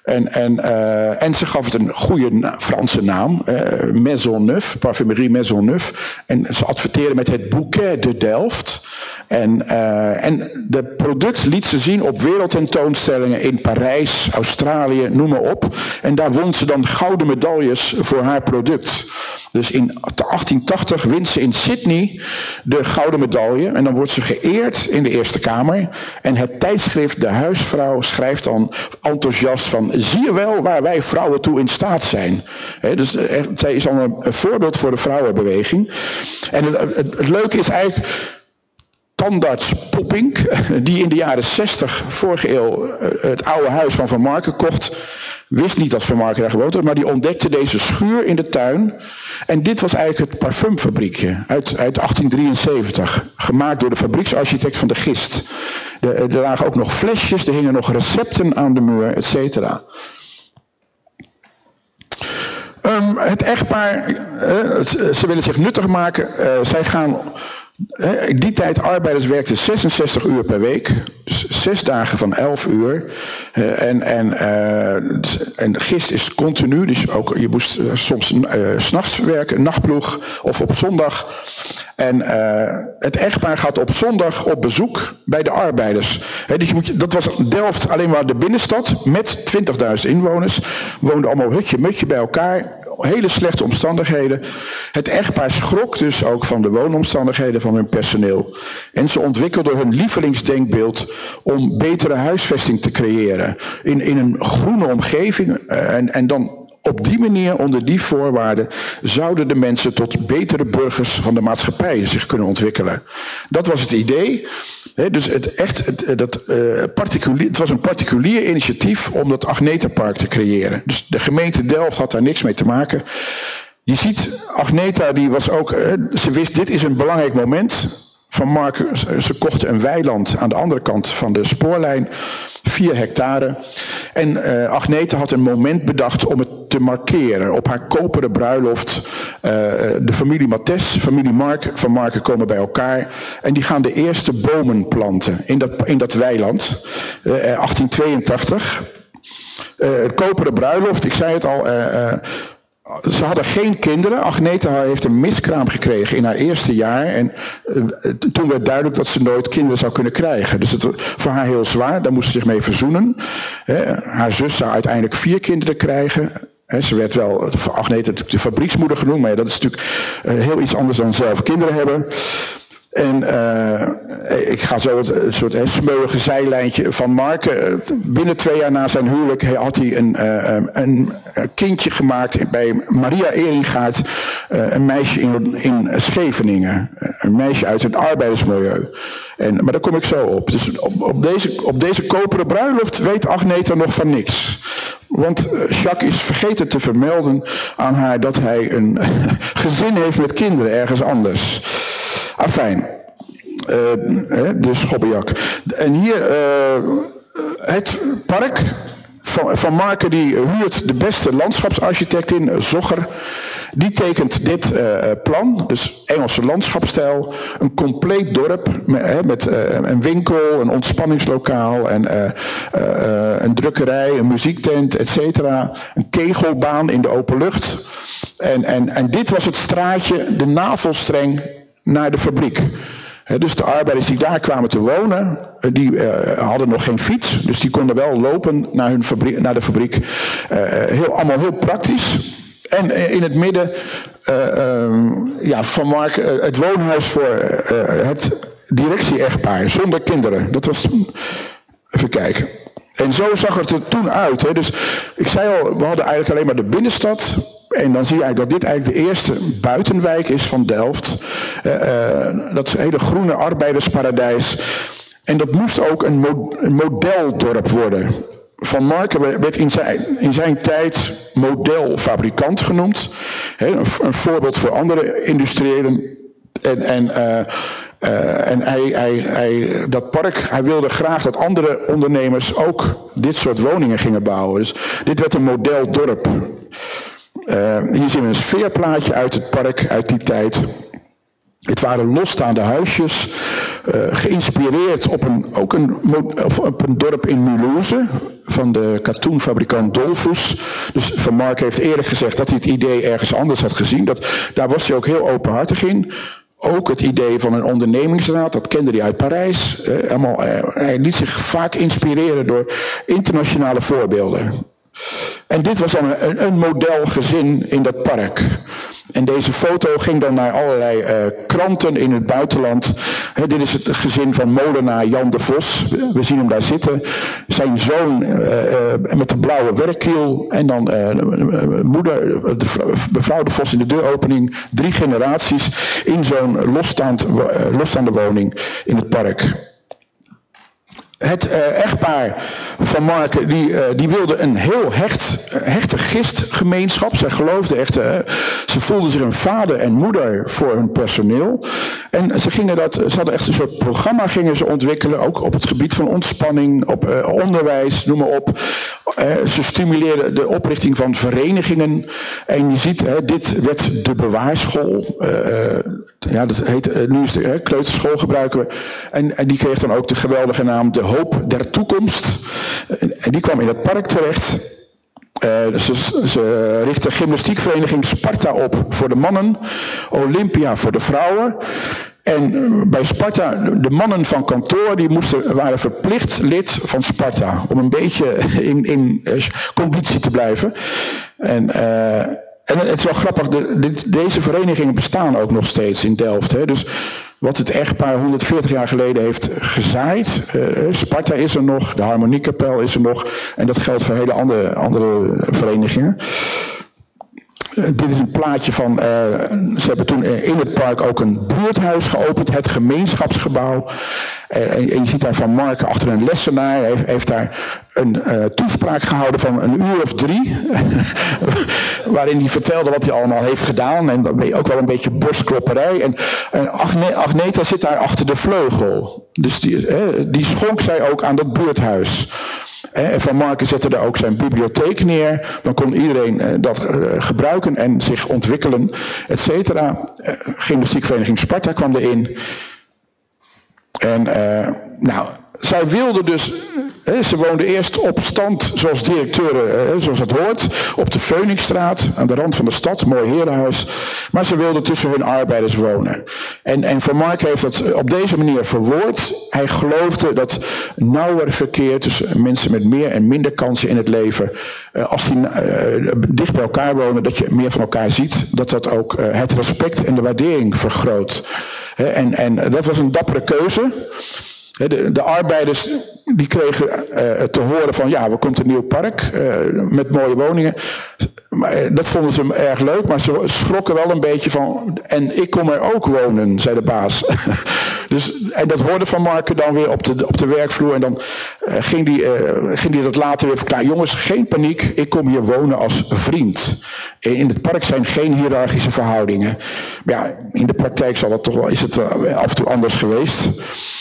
En ze gaf het een goede Franse naam. Maisonneuve, Parfumerie Maisonneuve. En ze adverteerden met het Bouquet de Delft. En de product liet ze zien op wereldtentoonstellingen in Parijs, Australië, noem maar op. En daar won ze dan gouden medailles voor haar product. Dus in 1880 wint ze in Sydney de gouden medaille. En dan wordt ze geëerd in de Eerste Kamer. En het tijdschrift De Huisvrouw schrijft dan enthousiast van, zie je wel waar wij vrouwen toe in staat zijn. Dus zij is al een voorbeeld voor de vrouwenbeweging. En het leuke is eigenlijk, tandarts Poppink, die in de jaren 60 vorige eeuw het oude huis van Van Marken kocht, wist niet dat Van Marken daar gewoond had, maar die ontdekte deze schuur in de tuin. En dit was eigenlijk het parfumfabriekje uit 1873, gemaakt door de fabrieksarchitect van de Gist. Er lagen ook nog flesjes, er hingen nog recepten aan de muur, et cetera. Het echtpaar, ze willen zich nuttig maken. Zij gaan, in die tijd arbeiders werkten 66 uur per week. Dus 6 dagen van 11 uur. En gist is continu. Dus ook, je moest soms 's nachts werken, nachtploeg of op zondag. En het echtpaar gaat op zondag op bezoek bij de arbeiders. Dus dat was Delft alleen maar de binnenstad met 20.000 inwoners. Woonden allemaal hutje-mutje bij elkaar. Hele slechte omstandigheden. Het echtpaar schrok dus ook van de woonomstandigheden van hun personeel. En ze ontwikkelden hun lievelingsdenkbeeld om betere huisvesting te creëren. In een groene omgeving. En dan op die manier, onder die voorwaarden, zouden de mensen tot betere burgers van de maatschappij zich kunnen ontwikkelen. Dat was het idee. Dus het was een particulier initiatief om dat Agneta-park te creëren. Dus de gemeente Delft had daar niks mee te maken. Je ziet, Agneta die was ook, ze wist dit is een belangrijk moment. Van Mark, ze kochten een weiland aan de andere kant van de spoorlijn, 4 hectare. En Agneta had een moment bedacht om het te markeren. Op haar koperen bruiloft, de familie Mattes, familie Van Marken komen bij elkaar. En die gaan de eerste bomen planten in dat weiland, 1882. Het koperen bruiloft, ik zei het al. Ze hadden geen kinderen. Agneta heeft een miskraam gekregen in haar eerste jaar. En toen werd duidelijk dat ze nooit kinderen zou kunnen krijgen. Dus het was voor haar heel zwaar. Daar moest ze zich mee verzoenen. Haar zus zou uiteindelijk 4 kinderen krijgen. Ze werd wel, Agneta de fabrieksmoeder genoemd. Maar dat is natuurlijk heel iets anders dan zelf kinderen hebben. En ik ga zo een soort smeuïge zijlijntje van Mark. Binnen 2 jaar na zijn huwelijk had hij een kindje gemaakt bij Maria Eringaard. Een meisje in Scheveningen. Een meisje uit een arbeidersmilieu. Maar daar kom ik zo op. Dus op deze koperen bruiloft weet Agneta nog van niks. Want Jacques is vergeten te vermelden aan haar dat hij een gezin heeft met kinderen ergens anders. Afijn, de Schobbejak. En hier het park van Marken, die huurt de beste landschapsarchitect in, Zogger. Die tekent dit plan, dus Engelse landschapsstijl. Een compleet dorp met een winkel, een ontspanningslokaal, en een drukkerij, een muziektent, etc. Een kegelbaan in de open lucht. En dit was het straatje, de navelstreng naar de fabriek. Dus de arbeiders die daar kwamen te wonen, die hadden nog geen fiets. Dus die konden wel lopen naar de fabriek. Allemaal heel praktisch. En in het midden van Mark het woonhuis voor het directie-echtpaar zonder kinderen. Dat was, even kijken. En zo zag het er toen uit. Dus ik zei al, we hadden eigenlijk alleen maar de binnenstad. En dan zie je eigenlijk dat dit eigenlijk de eerste buitenwijk is van Delft. Dat hele groene arbeidersparadijs. En dat moest ook een modeldorp worden. Van Marken werd in zijn tijd modelfabrikant genoemd. Een voorbeeld voor andere industriëlen. En dat park, hij wilde graag dat andere ondernemers ook dit soort woningen gingen bouwen. Dus dit werd een modeldorp. Hier zien we een sfeerplaatje uit het park uit die tijd. Het waren losstaande huisjes, geïnspireerd op een dorp in Mulhouse van de katoenfabrikant Dollfuss. Dus Van Mark heeft eerlijk gezegd dat hij het idee ergens anders had gezien. Daar was hij ook heel openhartig in. Ook het idee van een ondernemingsraad, dat kende hij uit Parijs. Hij liet zich vaak inspireren door internationale voorbeelden. En dit was dan een modelgezin in dat park. En deze foto ging dan naar allerlei kranten in het buitenland. Dit is het gezin van molenaar Jan de Vos. We zien hem daar zitten. Zijn zoon met de blauwe werkkiel. En dan moeder, mevrouw de Vos in de deuropening. 3 generaties in zo'n losstaande woning in het park. Het echtpaar van Marken, die wilde een heel hechte gistgemeenschap. Zij geloofden echt, ze voelden zich een vader en moeder voor hun personeel. En ze hadden echt een soort programma gingen ze ontwikkelen, ook op het gebied van ontspanning, op onderwijs, noem maar op. Ze stimuleerden de oprichting van verenigingen. En je ziet, dit werd de bewaarschool. Dat heet, nu is de kleuterschool gebruiken we. En die kreeg dan ook de geweldige naam De Hoop der Toekomst. En die kwam in het park terecht. Ze richtte gymnastiekvereniging Sparta op voor de mannen, Olympia voor de vrouwen. En bij Sparta, de mannen van kantoor, waren verplicht lid van Sparta. Om een beetje in conditie te blijven. En het is wel grappig, deze verenigingen bestaan ook nog steeds in Delft. Hè? Dus wat het echtpaar 140 jaar geleden heeft gezaaid. Sparta is er nog, de Harmoniekapel is er nog. En dat geldt voor hele andere verenigingen. Dit is een plaatje van, ze hebben toen in het park ook een buurthuis geopend, het gemeenschapsgebouw. En je ziet daar Van Marken achter een lessenaar, heeft daar een toespraak gehouden van 1 uur of 3. Waarin hij vertelde wat hij allemaal heeft gedaan. En dan ben je ook wel een beetje borstklopperij. En Agneta zit daar achter de vleugel. Dus die schonk zij ook aan dat buurthuis. En Van Marken zette daar ook zijn bibliotheek neer. Dan kon iedereen dat gebruiken en zich ontwikkelen, et cetera. Gymnastiekvereniging Sparta kwam erin. En zij wilde dus... Ze woonde eerst op stand zoals directeuren, zoals het hoort, op de Phoenixstraat, aan de rand van de stad, mooi herenhuis. Maar ze wilde tussen hun arbeiders wonen. En Van Marken heeft dat op deze manier verwoord. Hij geloofde dat nauwer verkeer tussen mensen met meer en minder kansen in het leven, als die dicht bij elkaar wonen, dat je meer van elkaar ziet, dat ook het respect en de waardering vergroot. En dat was een dappere keuze. De arbeiders die kregen te horen van ja, er komt een nieuw park met mooie woningen. Dat vonden ze erg leuk, maar ze schrokken wel een beetje van... En ik kom er ook wonen, zei de baas. En dat hoorde Van Marken dan weer op de werkvloer. En dan ging die dat later weer verklaren. Jongens, geen paniek, ik kom hier wonen als vriend. In het park zijn geen hiërarchische verhoudingen. Maar ja, in de praktijk is het af en toe anders geweest.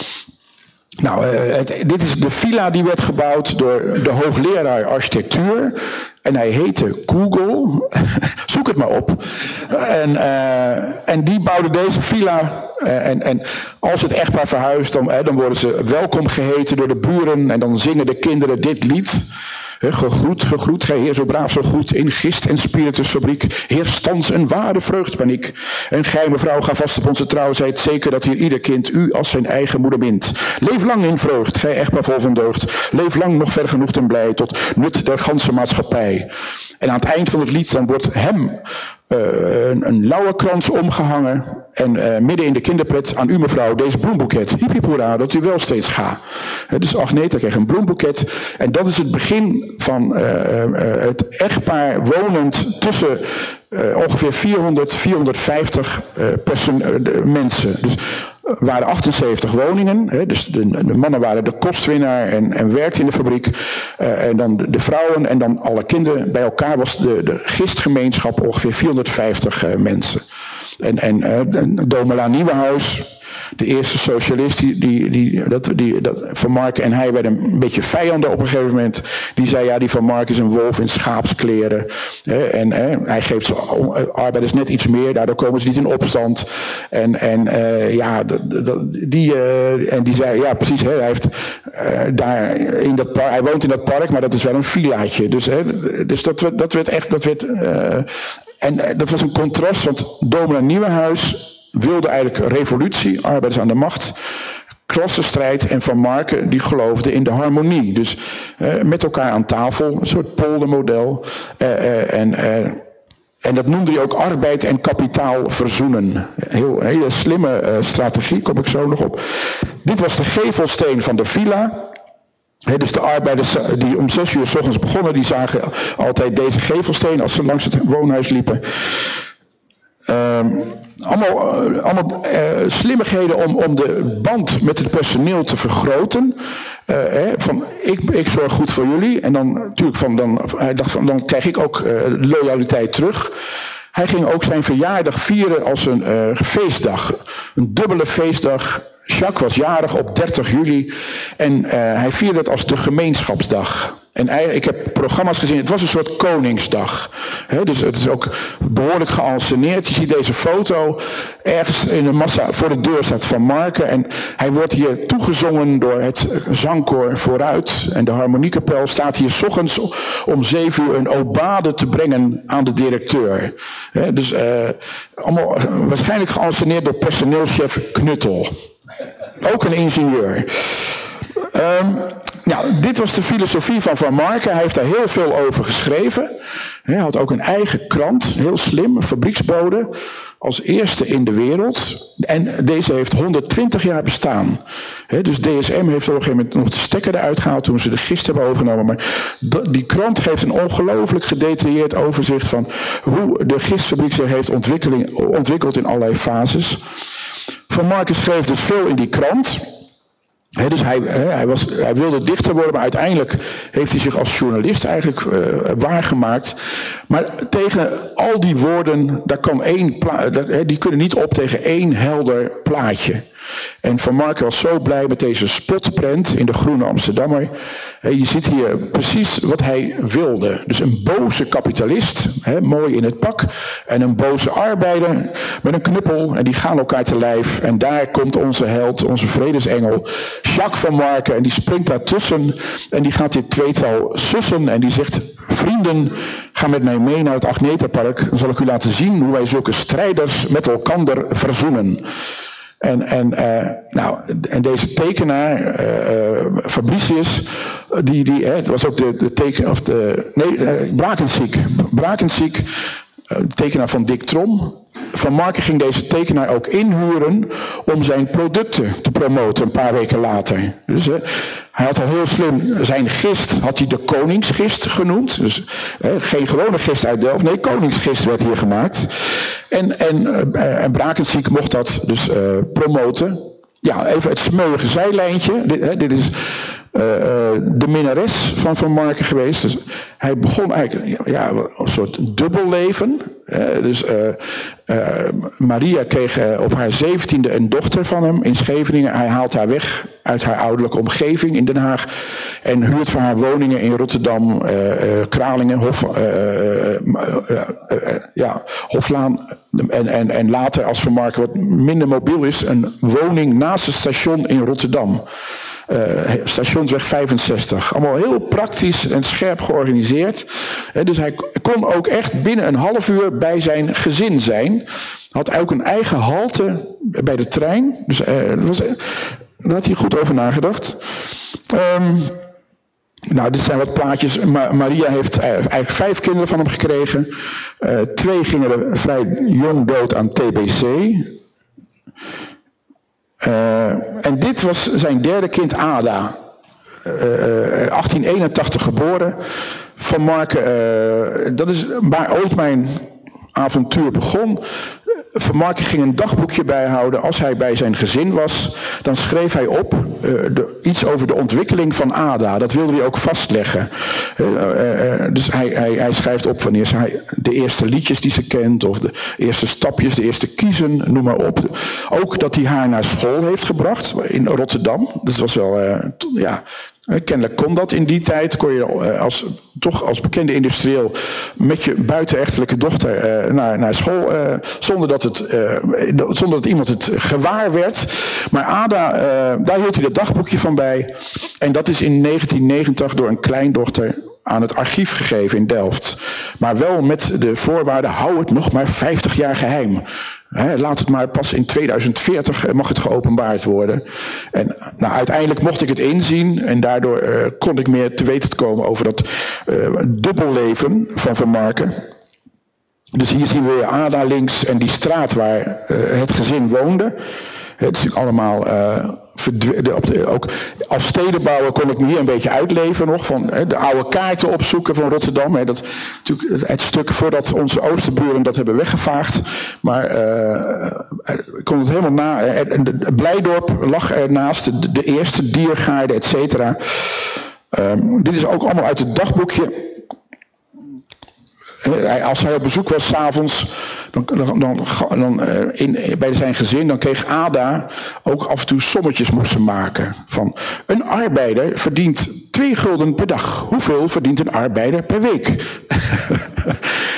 Nou, dit is de villa die werd gebouwd door de hoogleraar architectuur. En hij heette Google. Zoek het maar op. En die bouwde deze villa. En als het echtpaar verhuist, dan worden ze welkom geheten door de buren. En dan zingen de kinderen dit lied. Gegroet, gij heer zo braaf zo goed in gist- en spiritusfabriek. Heer thans een ware vreugdpaniek. En gij mevrouw, ga vast op onze trouw, zijt zeker dat hier ieder kind u als zijn eigen moeder bindt. Leef lang in vreugd, gij echtpaar vol van deugd. Leef lang nog vergenoegd en blij, tot nut der ganse maatschappij. En aan het eind van het lied dan wordt hem een lauwerkrans omgehangen. En midden in de kinderpret aan u mevrouw deze bloemboeket. Hiep hiep hoera, dat u wel steeds gaat. Dus Agneta kreeg een bloemboeket. En dat is het begin van het echtpaar wonend tussen ongeveer 450 mensen. Dus er waren 78 woningen. Dus de mannen waren de kostwinnaar en werkten in de fabriek. En dan de vrouwen en dan alle kinderen. Bij elkaar was de gistgemeenschap ongeveer 450 mensen. En Domela Nieuwenhuis, de eerste socialist, dat Van Marken en hij werden een beetje vijanden op een gegeven moment. Die zei, ja, die Van Marken is een wolf in schaapskleren. En hij geeft zijn arbeiders net iets meer, daardoor komen ze niet in opstand. Die zei, ja precies, hij heeft daar in dat park, hij woont in dat park, maar dat is wel een villaatje. Dus dat was een contrast, want Domela Nieuwenhuis wilde eigenlijk revolutie, arbeiders aan de macht, klassenstrijd. En Van Marken die geloofde in de harmonie. Dus met elkaar aan tafel, een soort poldermodel. En dat noemde hij ook arbeid en kapitaal verzoenen. Een hele slimme strategie, kom ik zo nog op. Dit was de gevelsteen van de villa. Dus de arbeiders die om 6 uur 's ochtends begonnen, die zagen altijd deze gevelsteen als ze langs het woonhuis liepen. Allemaal slimmigheden om de band met het personeel te vergroten. Van ik zorg goed voor jullie. En dan natuurlijk hij dacht van dan krijg ik ook loyaliteit terug. Hij ging ook zijn verjaardag vieren als een feestdag. Een dubbele feestdag. Jacques was jarig op 30 juli. En hij vierde het als de gemeenschapsdag. En ik heb programma's gezien, het was een soort Koningsdag. Dus het is ook behoorlijk geanceneerd. Je ziet deze foto. Ergens in een massa voor de deur staat Van Marken. En hij wordt hier toegezongen door het zangkoor Vooruit. En de harmoniekapel staat hier 's ochtends om 7 uur een obade te brengen aan de directeur. Dus allemaal waarschijnlijk geanceneerd door personeelschef Knuttel. Ook een ingenieur. Dit was de filosofie van Van Marken. Hij heeft daar heel veel over geschreven. Hij had ook een eigen krant, heel slim, een fabrieksbode, als eerste in de wereld. En deze heeft 120 jaar bestaan. Dus DSM heeft op een gegeven moment nog de stekker eruit gehaald toen ze de gist hebben overgenomen. Maar die krant geeft een ongelooflijk gedetailleerd overzicht van hoe de gistfabriek zich heeft ontwikkeld in allerlei fases. Van Marken schreef dus veel in die krant. Dus hij wilde dichter worden, maar uiteindelijk heeft hij zich als journalist eigenlijk waargemaakt. Maar tegen al die woorden, die kunnen niet op tegen één helder plaatje. En Van Marken was zo blij met deze spotprent in de Groene Amsterdammer. Je ziet hier precies wat hij wilde. Dus een boze kapitalist, mooi in het pak. En een boze arbeider met een knuppel. En die gaan elkaar te lijf. En daar komt onze held, onze vredesengel, Jacques Van Marken. En die springt daartussen. En die gaat dit tweetal sussen. En die zegt: vrienden, ga met mij mee naar het Agnetapark. Dan zal ik u laten zien hoe wij zulke strijders met elkander verzoenen. En deze tekenaar, Fabricius, het was ook de tekenaar, Brakensiek, tekenaar van Dick Trom. Van Marken ging deze tekenaar ook inhuren om zijn producten te promoten een paar weken later. Dus hij had al heel slim zijn gist, had hij de Koningsgist genoemd. Dus geen gewone gist uit Delft, nee, Koningsgist werd hier gemaakt. En Brakensiek mocht dat dus promoten. Ja, even het smeuïge zijlijntje. Dit is de minnares van Van Marken geweest. Dus hij begon eigenlijk een soort dubbelleven. Dus Maria kreeg op haar 17e een dochter van hem in Scheveningen. Hij haalt haar weg uit haar ouderlijke omgeving in Den Haag. En huurt voor haar woningen in Rotterdam, Kralingen, Hoflaan. En later, als Van Marken wat minder mobiel is, een woning naast het station in Rotterdam. Stationsweg 65. Allemaal heel praktisch en scherp georganiseerd. Dus hij kon ook echt binnen een half uur bij zijn gezin zijn. Had ook een eigen halte bij de trein. Dus daar had hij goed over nagedacht. Dit zijn wat plaatjes. Maria heeft eigenlijk 5 kinderen van hem gekregen. 2 gingen er vrij jong dood aan TBC. En dit was zijn derde kind, Ada. 1881 geboren. Van Marken, dat is waar ooit mijn avontuur begon. Van Marken ging een dagboekje bijhouden. Als hij bij zijn gezin was, dan schreef hij op iets over de ontwikkeling van Ada. Dat wilde hij ook vastleggen. Dus hij schrijft op wanneer hij de eerste liedjes die ze kent, of de eerste stapjes, de eerste kiezen, noem maar op. Ook dat hij haar naar school heeft gebracht in Rotterdam. Dat was wel, kennelijk kon dat in die tijd. Kon je als bekende industrieel met je buitenechtelijke dochter naar school, zonder dat iemand het gewaar werd. Maar Ada, daar hield hij het dagboekje van bij. En dat is in 1990 door een kleindochter aan het archief gegeven in Delft. Maar wel met de voorwaarde: hou het nog maar 50 jaar geheim. Laat het maar, pas in 2040 mag het geopenbaard worden. En uiteindelijk mocht ik het inzien. En daardoor kon ik meer te weten komen over dat dubbelleven van Van Marken. Dus hier zien we weer Ada links en die straat waar het gezin woonde. Het is natuurlijk allemaal ook als stedenbouwer kon ik me hier een beetje uitleven nog. Van de oude kaarten opzoeken van Rotterdam. Dat natuurlijk het stuk voordat onze oosterburen dat hebben weggevaagd. Maar ik kon het helemaal Blijdorp lag ernaast, de eerste Diergaarde, et cetera. Dit is ook allemaal uit het dagboekje. Als hij op bezoek was 's avonds bij zijn gezin, dan kreeg Ada ook af en toe sommetjes moesten maken. Van een arbeider verdient 2 gulden per dag. Hoeveel verdient een arbeider per week?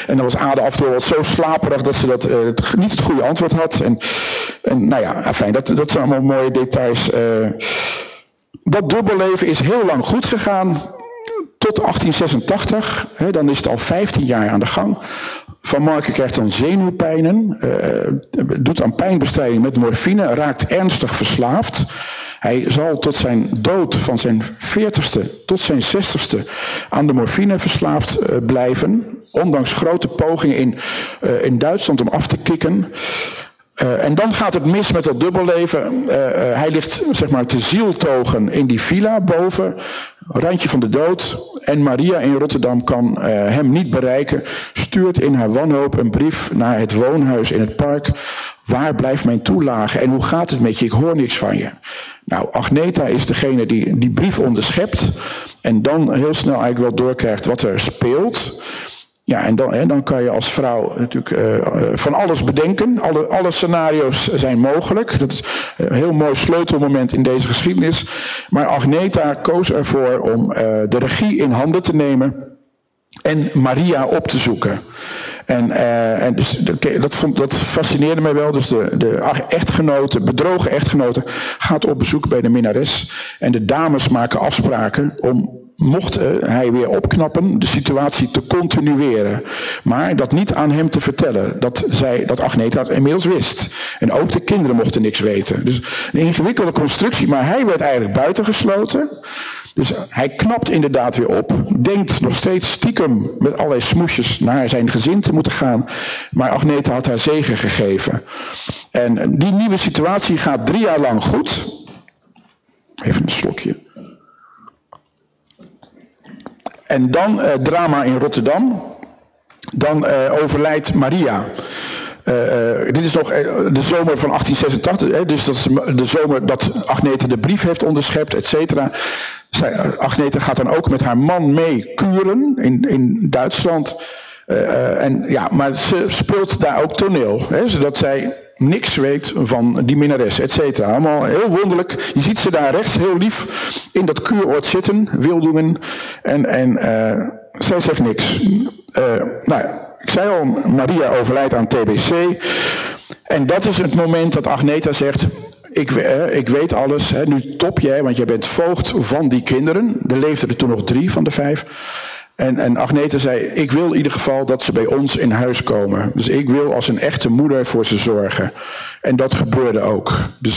En dan was Ada af en toe wat zo slaperig dat ze niet het goede antwoord had. En nou ja, fijn, dat zijn allemaal mooie details. Dat dubbelleven is heel lang goed gegaan. Tot 1886, dan is het al 15 jaar aan de gang. Van Marken krijgt dan zenuwpijnen, doet aan pijnbestrijding met morfine, raakt ernstig verslaafd. Hij zal tot zijn dood van zijn 40ste tot zijn 60ste aan de morfine verslaafd blijven. Ondanks grote pogingen in Duitsland om af te kicken. En dan gaat het mis met dat dubbelleven. Hij ligt zeg maar te zieltogen in die villa boven, randje van de dood. En Maria in Rotterdam kan hem niet bereiken. Stuurt in haar wanhoop een brief naar het woonhuis in het park. Waar blijft mijn toelage en hoe gaat het met je? Ik hoor niks van je. Nou, Agneta is degene die brief onderschept. En dan heel snel eigenlijk wel doorkrijgt wat er speelt. Ja, en dan kan je als vrouw natuurlijk van alles bedenken. Alle scenario's zijn mogelijk. Dat is een heel mooi sleutelmoment in deze geschiedenis. Maar Agneta koos ervoor om de regie in handen te nemen en Maria op te zoeken. En dus dat fascineerde mij wel. Dus de echtgenote, bedrogen echtgenote, gaat op bezoek bij de minnares. En de dames maken afspraken om, mocht hij weer opknappen, de situatie te continueren. Maar dat niet aan hem te vertellen. Dat Agneta het inmiddels wist. En ook de kinderen mochten niks weten. Dus een ingewikkelde constructie, maar hij werd eigenlijk buitengesloten. Dus hij knapt inderdaad weer op. Denkt nog steeds stiekem met allerlei smoesjes naar zijn gezin te moeten gaan. Maar Agneta had haar zegen gegeven. En die nieuwe situatie gaat 3 jaar lang goed. Even een slokje. En dan drama in Rotterdam. Dan overlijdt Maria. Dit is nog de zomer van 1886. Dus dat is de zomer dat Agneta de brief heeft onderschept, et cetera. Agneta gaat dan ook met haar man mee kuren in Duitsland. Maar ze speelt daar ook toneel. Zodat zij niks weet van die minnares, et cetera. Allemaal heel wonderlijk. Je ziet ze daar rechts heel lief in dat kuuroord zitten, Wildungen. En zij zegt niks. Ik zei al, Maria overlijdt aan TBC. En dat is het moment dat Agneta zegt, ik weet alles, nu top jij, want jij bent voogd van die kinderen. Er leefden er toen nog 3 van de 5. En Agneta zei, ik wil in ieder geval dat ze bij ons in huis komen. Dus ik wil als een echte moeder voor ze zorgen. En dat gebeurde ook. Dus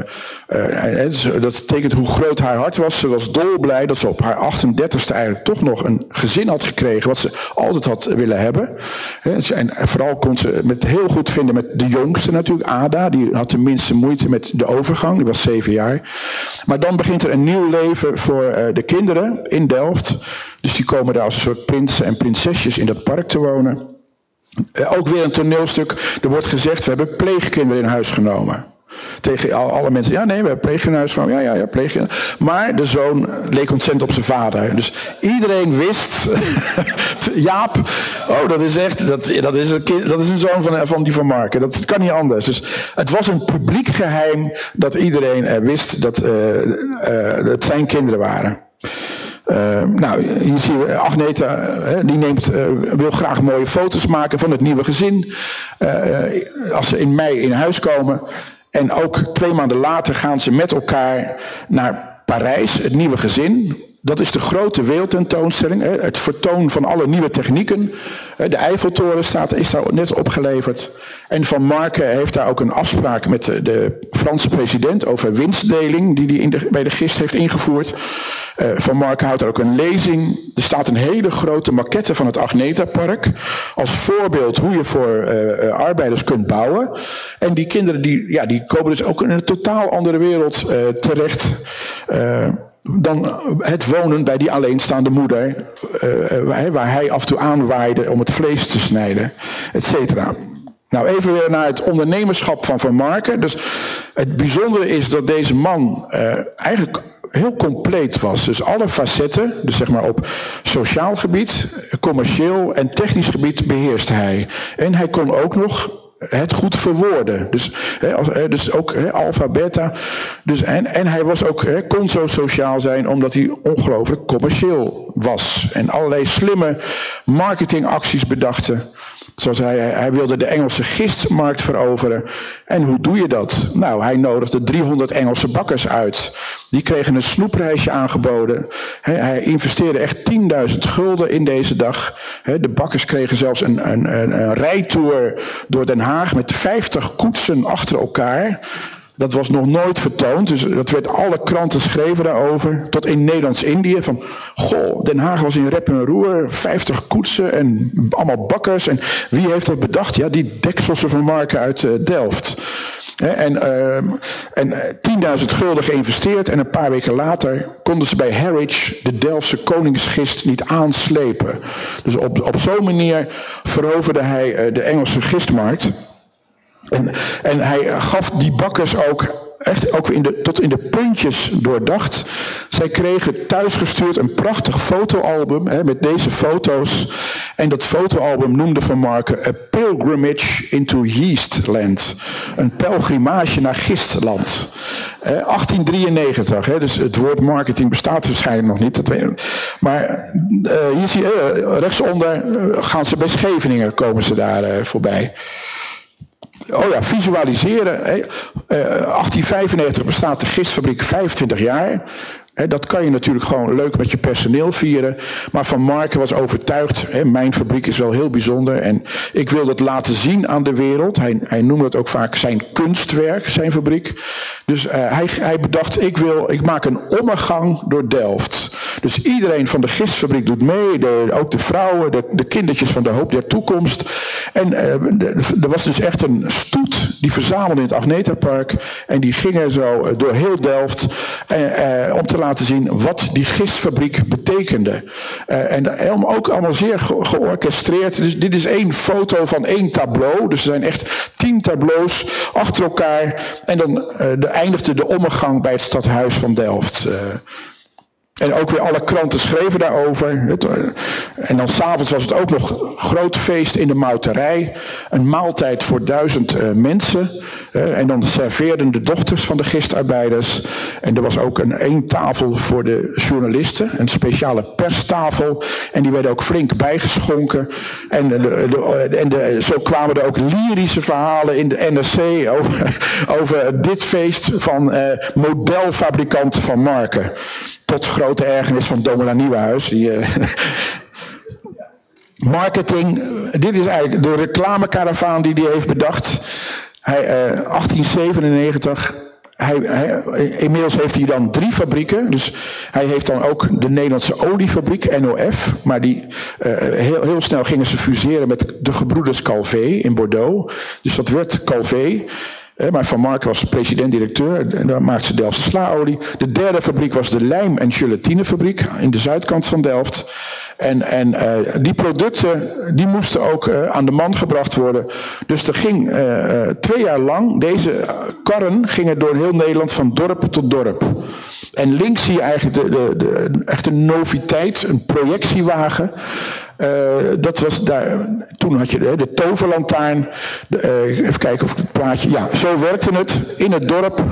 dat betekent hoe groot haar hart was. Ze was dolblij dat ze op haar 38ste eigenlijk toch nog een gezin had gekregen. Wat ze altijd had willen hebben. En vooral kon ze het heel goed vinden met de jongste natuurlijk, Ada. Die had de minste moeite met de overgang. Die was 7 jaar. Maar dan begint er een nieuw leven voor de kinderen in Delft. Dus die komen daar als een soort prinsen en prinsesjes in dat park te wonen. Ook weer een toneelstuk. Er wordt gezegd, we hebben pleegkinderen in huis genomen. Tegen alle mensen, ja nee, we hebben pleegkinderen in huis genomen. Ja, pleegkinderen. Maar de zoon leek ontzettend op zijn vader. Dus iedereen wist, Jaap, dat is echt, dat is een zoon van die Van Marken. Dat kan niet anders. Dus het was een publiek geheim dat iedereen wist dat het zijn kinderen waren. Hier zien we Agneta, die wil graag mooie foto's maken van het nieuwe gezin. Als ze in mei in huis komen. En ook 2 maanden later gaan ze met elkaar naar Parijs, het nieuwe gezin. Dat is de grote wereldtentoonstelling. Het vertoon van alle nieuwe technieken. De Eiffeltoren is daar net opgeleverd. En Van Marken heeft daar ook een afspraak met de Franse president over winstdeling, die hij bij de gist heeft ingevoerd. Van Marken houdt daar ook een lezing. Er staat een hele grote maquette van het Agneta-park. Als voorbeeld hoe je voor arbeiders kunt bouwen. En die kinderen die komen dus ook in een totaal andere wereld terecht. Dan het wonen bij die alleenstaande moeder. Waar hij af en toe aanwaaide om het vlees te snijden. Et cetera. Nou, even weer naar het ondernemerschap van Van Marken. Dus het bijzondere is dat deze man eigenlijk heel compleet was. Dus alle facetten, dus zeg maar op sociaal gebied, commercieel en technisch gebied beheerste hij. En hij kon ook nog het goed verwoorden. Dus ook alfa, beta. Dus, en hij was ook, kon zo sociaal zijn omdat hij ongelooflijk commercieel was. En allerlei slimme marketingacties bedachten Zoals hij wilde de Engelse gistmarkt veroveren. En hoe doe je dat? Nou, hij nodigde 300 Engelse bakkers uit. Die kregen een snoepreisje aangeboden. Hij investeerde echt 10.000 gulden in deze dag. De bakkers kregen zelfs een rijtour door Den Haag met 50 koetsen achter elkaar. Dat was nog nooit vertoond, dus dat werd alle kranten schreven daarover. Tot in Nederlands-Indië van, goh, Den Haag was in rep en roer, 50 koetsen en allemaal bakkers. En wie heeft dat bedacht? Ja, die Dekselse van Marken uit Delft. En 10.000 gulden geïnvesteerd en een paar weken later konden ze bij Harwich de Delftse koningsgist niet aanslepen. Dus op zo'n manier veroverde hij de Engelse gistmarkt. En hij gaf die bakkers ook echt ook tot in de puntjes doordacht. Zij kregen thuisgestuurd een prachtig fotoalbum met deze foto's. En dat fotoalbum noemde Van Marken A Pilgrimage into Yeastland. Een pelgrimage naar Gistland. 1893, dus het woord marketing bestaat waarschijnlijk nog niet. Dat weet ik. Maar hier zie je rechtsonder gaan ze bij Scheveningen, komen ze daar voorbij. Oh ja, visualiseren. 1895 bestaat de gistfabriek 25 jaar. Dat kan je natuurlijk gewoon leuk met je personeel vieren. Maar Van Marken was overtuigd. Mijn fabriek is wel heel bijzonder. En ik wil dat laten zien aan de wereld. Hij noemde het ook vaak zijn kunstwerk, zijn fabriek. Dus hij bedacht, ik maak een ommegang door Delft. Dus iedereen van de gistfabriek doet mee. Ook de vrouwen, de kindertjes van de hoop der toekomst. En er was dus echt een stoet die verzamelde in het Agnetapark. En die gingen zo door heel Delft om te laten zien wat die gistfabriek betekende. En ook allemaal zeer georchestreerd. Dus dit is 1 foto van 1 tableau. Dus er zijn echt 10 tableaus achter elkaar. En dan eindigde de ommegang bij het stadhuis van Delft. En ook weer alle kranten schreven daarover. En dan 's avonds was het ook nog groot feest in de mouterij. Een maaltijd voor 1000 mensen. En dan serveerden de dochters van de gistarbeiders. En er was ook één tafel voor de journalisten. Een speciale perstafel. En die werden ook flink bijgeschonken. En zo kwamen er ook lyrische verhalen in de NRC over dit feest van modelfabrikant Van Marken. Tot grote ergernis van Domela Nieuwenhuis. Marketing, dit is eigenlijk de reclamekaravaan die hij heeft bedacht. 1897, inmiddels heeft hij dan 3 fabrieken. Dus hij heeft dan ook de Nederlandse oliefabriek, NOF. Maar die heel snel gingen ze fuseren met de gebroeders Calvé in Bordeaux. Dus dat werd Calvé. Maar Van Marken was president-directeur en daar maakte ze Delftse slaolie. De derde fabriek was de lijm- en gelatinefabriek in de zuidkant van Delft. En die producten die moesten ook aan de man gebracht worden. Dus er ging 2 jaar lang, deze karren gingen door heel Nederland van dorp tot dorp. En links zie je eigenlijk de echte noviteit, een projectiewagen. Dat was daar. Toen had je de toverlantaarn. Even kijken of ik het plaatje. Ja, zo werkte het in het dorp.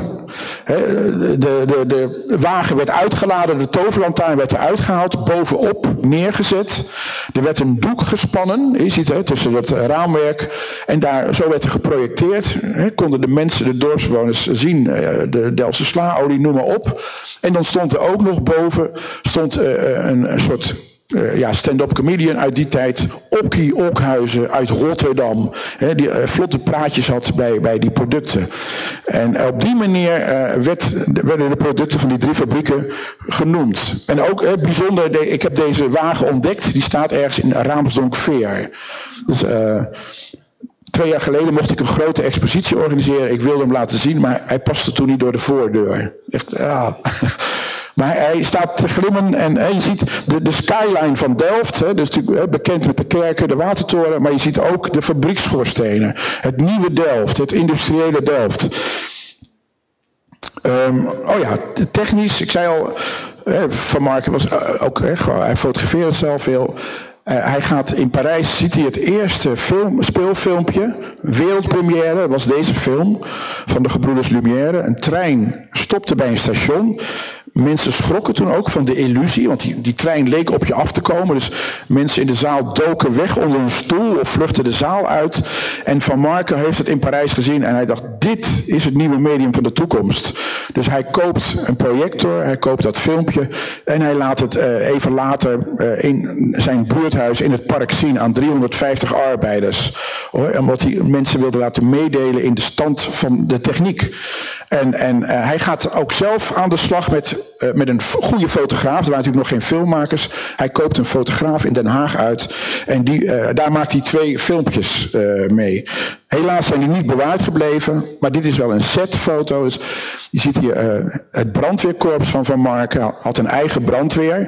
De wagen werd uitgeladen, de toverlantaarn werd eruit gehaald, bovenop neergezet. Er werd een doek gespannen, je ziet het, tussen het raamwerk. En zo werd er geprojecteerd. Konden de mensen, de dorpsbewoners zien, de Delftse slaolie, noem maar op. En dan stond er ook nog boven een soort stand-up comedian uit die tijd, Okkie Okhuizen uit Rotterdam, die vlotte praatjes had bij die producten. En op die manier werden de producten van die 3 fabrieken genoemd. En ook bijzonder, ik heb deze wagen ontdekt, die staat ergens in Raamsdonk-Veer. Dus 2 jaar geleden mocht ik een grote expositie organiseren. Ik wilde hem laten zien, maar hij paste toen niet door de voordeur. Echt, Maar hij staat te glimmen en je ziet de skyline van Delft. Dus natuurlijk bekend met de kerken, de watertoren. Maar je ziet ook de fabrieksschorstenen. Het nieuwe Delft, het industriële Delft. Technisch, ik zei al, Van Marken was ook, hij fotografeerde zelf veel. Hij gaat in Parijs, ziet hij het eerste speelfilmpje, wereldpremière, was deze film van de gebroeders Lumière. Een trein stopte bij een station Mensen schrokken toen ook van de illusie, want die trein leek op je af te komen. Dus mensen in de zaal doken weg onder een stoel of vluchtten de zaal uit. En Van Marken heeft het in Parijs gezien en hij dacht, dit is het nieuwe medium van de toekomst. Dus hij koopt een projector, hij koopt dat filmpje en hij laat het even later in zijn buurthuis in het park zien aan 350 arbeiders. Omdat hij mensen wilde laten meedelen in de stand van de techniek. En hij gaat ook zelf aan de slag met een goede fotograaf. Er waren natuurlijk nog geen filmmakers. Hij koopt een fotograaf in Den Haag uit. En daar maakt hij 2 filmpjes mee. Helaas zijn die niet bewaard gebleven. Maar dit is wel een setfoto. Dus je ziet hier het brandweerkorps van Marken. Had een eigen brandweer.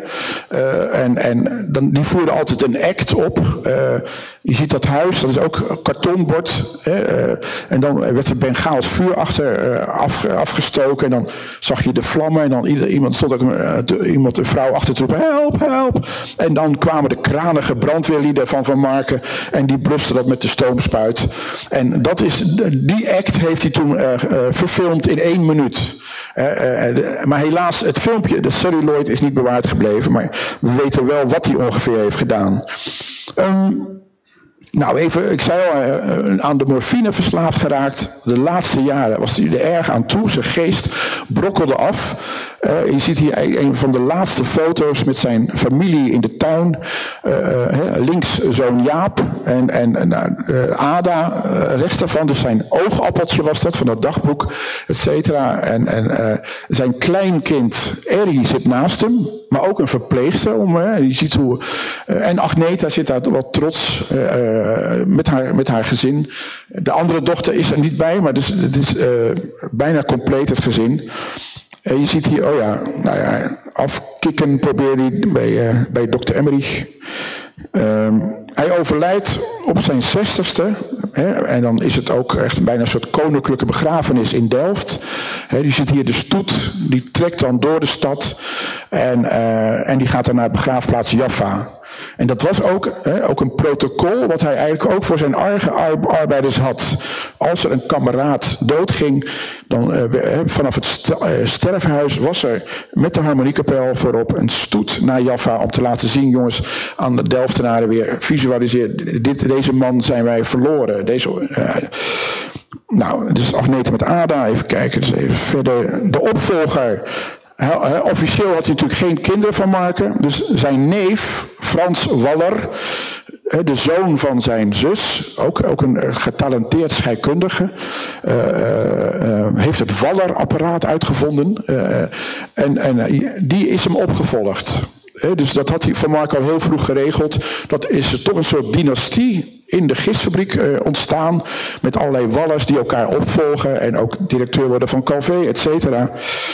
Die voerde altijd een act op. Je ziet dat huis, dat is ook kartonbord. En dan werd er Bengaals vuur achter afgestoken. En dan zag je de vlammen. En dan een vrouw achter te roepen, help, help. En dan kwamen de kranige brandweerlieden van Marken. En die blusten dat met de stoomspuit. En die act heeft hij toen verfilmd in 1 minuut. Maar helaas, het filmpje, de celluloid, is niet bewaard gebleven. Maar we weten wel wat hij ongeveer heeft gedaan. Ik zei al, aan de morfine verslaafd geraakt. De laatste jaren was hij er erg aan toe. Zijn geest brokkelde af. Je ziet hier een van de laatste foto's met zijn familie in de tuin. Links zoon Jaap en Ada rechts daarvan. Dus zijn oogappeltje was dat, van dat dagboek, et cetera. En zijn kleinkind Errie zit naast hem. Maar ook een verpleegster. Je ziet hoe. En Agneta zit daar wel trots met haar gezin. De andere dochter is er niet bij, maar dus, het is bijna compleet het gezin. Je ziet hier, afkikken probeerde hij bij dokter Emmerich. Hij overlijdt op zijn 60ste. En dan is het ook echt bijna een soort koninklijke begrafenis in Delft. Je ziet hier de stoet, die trekt dan door de stad. En die gaat dan naar de begraafplaats Jaffa. En dat was ook een protocol wat hij eigenlijk ook voor zijn eigen arbeiders had. Als er een kameraad doodging, dan vanaf het sterfhuis was er met de harmoniekapel voorop een stoet naar Jaffa om te laten zien, jongens, aan de Delftenaren weer visualiseer, deze man zijn wij verloren. Dus Agneta met Ada, even kijken, dus even verder. De opvolger. Officieel had hij natuurlijk geen kinderen van Marken. Dus zijn neef, Frans Waller, de zoon van zijn zus, ook een getalenteerd scheikundige, heeft het Waller-apparaat uitgevonden. En die is hem opgevolgd. Dus dat had hij van Marken al heel vroeg geregeld. Dat is toch een soort dynastie in de gistfabriek ontstaan. Met allerlei Wallers die elkaar opvolgen. En ook directeur worden van Calvé, et cetera.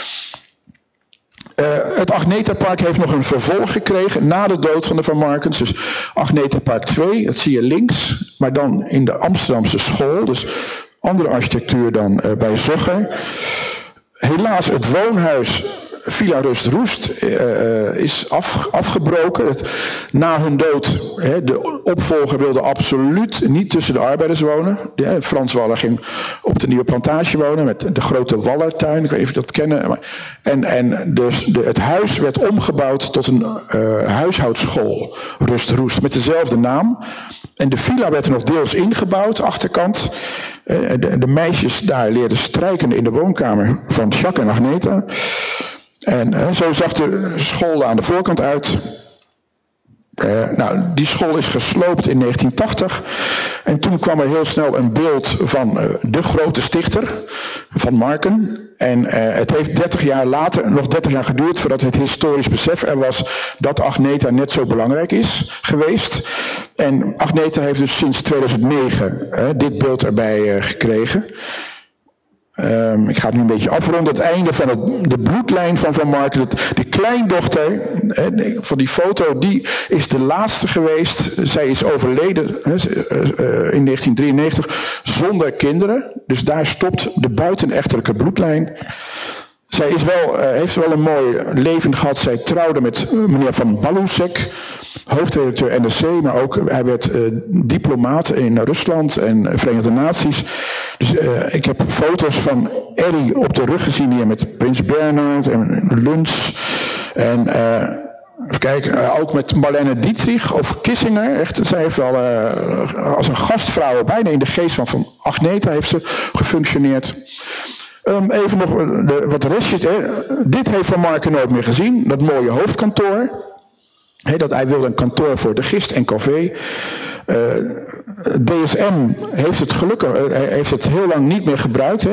Het Agneta-park heeft nog een vervolg gekregen na de dood van de Van Markens. Dus Agneta-park 2, dat zie je links. Maar dan in de Amsterdamse school. Dus andere architectuur dan bij Zogger. Helaas, het woonhuis Villa Rust-Roest is afgebroken. Na hun dood, de opvolger wilde absoluut niet tussen de arbeiders wonen. Frans Waller ging op de nieuwe plantage wonen met de grote Wallertuin. Ik weet niet of je dat kennen. Dus het huis werd omgebouwd tot een huishoudschool, Rust-Roest, met dezelfde naam. En de villa werd er nog deels ingebouwd, achterkant. De meisjes daar leerden strijken in de woonkamer van Jacques en Agneta. En zo zag de school aan de voorkant uit. Die school is gesloopt in 1980. En toen kwam er heel snel een beeld van de grote stichter van Marken. En het heeft 30 jaar later, nog 30 jaar geduurd voordat het historisch besef er was dat Agneta net zo belangrijk is geweest. En Agneta heeft dus sinds 2009 dit beeld erbij gekregen. Ik ga het nu een beetje afronden. Het einde van de bloedlijn van Marken. De kleindochter van die foto, die is de laatste geweest. Zij is overleden in 1993 zonder kinderen. Dus daar stopt de buitenechtelijke bloedlijn. zij heeft wel een mooi leven gehad. Zij trouwde met meneer Van Balusek, hoofdredacteur NRC, maar ook hij werd diplomaat in Rusland en Verenigde Naties. Dus ik heb foto's van Erry op de rug gezien hier met Prins Bernhard en Luns. En even kijken, ook met Marlene Dietrich of Kissinger. Echt, zij heeft wel als een gastvrouw, bijna in de geest van Agneta heeft ze gefunctioneerd. Even nog wat restjes. Dit heeft Van Marken nooit meer gezien. Dat mooie hoofdkantoor. Dat hij wilde een kantoor voor de gist en café. DSM heeft het gelukkig heeft het heel lang niet meer gebruikt.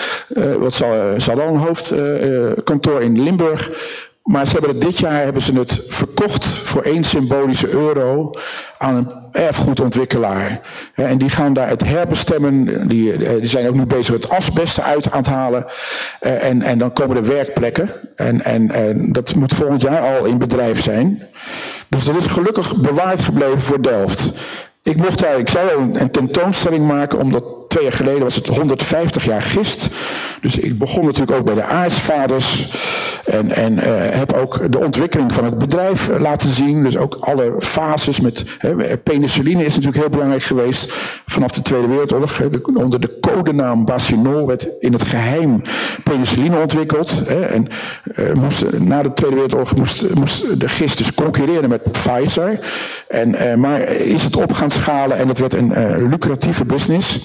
Ze hadden al een hoofdkantoor in Limburg. Maar dit jaar hebben ze het verkocht voor 1 symbolische euro aan een erfgoedontwikkelaar. En die gaan daar het herbestemmen. Die zijn ook nu bezig het asbest uit aan het halen. En dan komen er werkplekken. En dat moet volgend jaar al in bedrijf zijn. Dus dat is gelukkig bewaard gebleven voor Delft. Ik zou een tentoonstelling maken, omdat 2 jaar geleden was het 150 jaar gist. Dus ik begon natuurlijk ook bij de aartsvaders. En heb ook de ontwikkeling van het bedrijf laten zien. Dus ook alle fases met penicilline is natuurlijk heel belangrijk geweest. Vanaf de Tweede Wereldoorlog. Onder de codenaam Basinol werd in het geheim penicilline ontwikkeld. En na de Tweede Wereldoorlog moest de gist dus concurreren met Pfizer. Maar is het op gaan schalen en het werd een lucratieve business.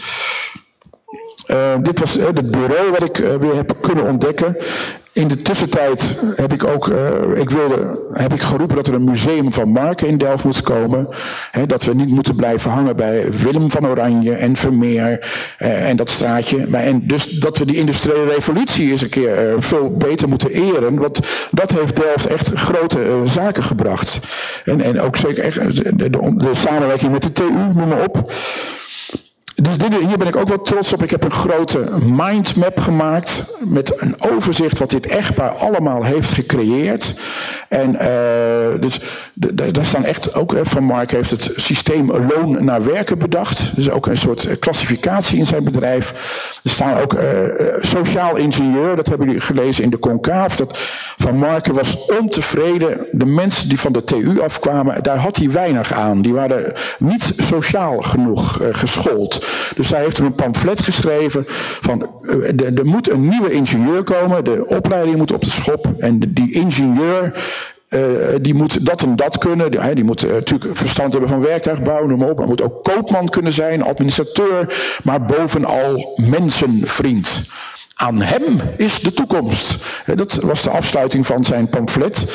Dit was het bureau wat ik weer heb kunnen ontdekken. In de tussentijd heb ik ook heb ik geroepen dat er een museum van Marken in Delft moest komen. Dat we niet moeten blijven hangen bij Willem van Oranje en Vermeer en dat straatje. En dus dat we die industriële revolutie eens een keer veel beter moeten eren. Want dat heeft Delft echt grote zaken gebracht. En ook zeker echt de samenwerking met de TU, noem maar op. Dus hier ben ik ook wel trots op. Ik heb een grote mindmap gemaakt met een overzicht wat dit echtpaar allemaal heeft gecreëerd. En dus daar staan echt ook, Van Mark heeft het systeem loon naar werken bedacht. Dus ook een soort klassificatie in zijn bedrijf. Er staan ook sociaal ingenieur, dat hebben jullie gelezen in de Concaaf. Dat Van Marken was ontevreden. De mensen die van de TU afkwamen, daar had hij weinig aan. Die waren niet sociaal genoeg geschoold. Dus hij heeft er een pamflet geschreven van er moet een nieuwe ingenieur komen. De opleiding moet op de schop. En die ingenieur die moet dat en dat kunnen. Die moet natuurlijk verstand hebben van werktuigbouw, noem maar op. Hij moet ook koopman kunnen zijn, administrateur. Maar bovenal mensenvriend. Aan hem is de toekomst. Dat was de afsluiting van zijn pamflet.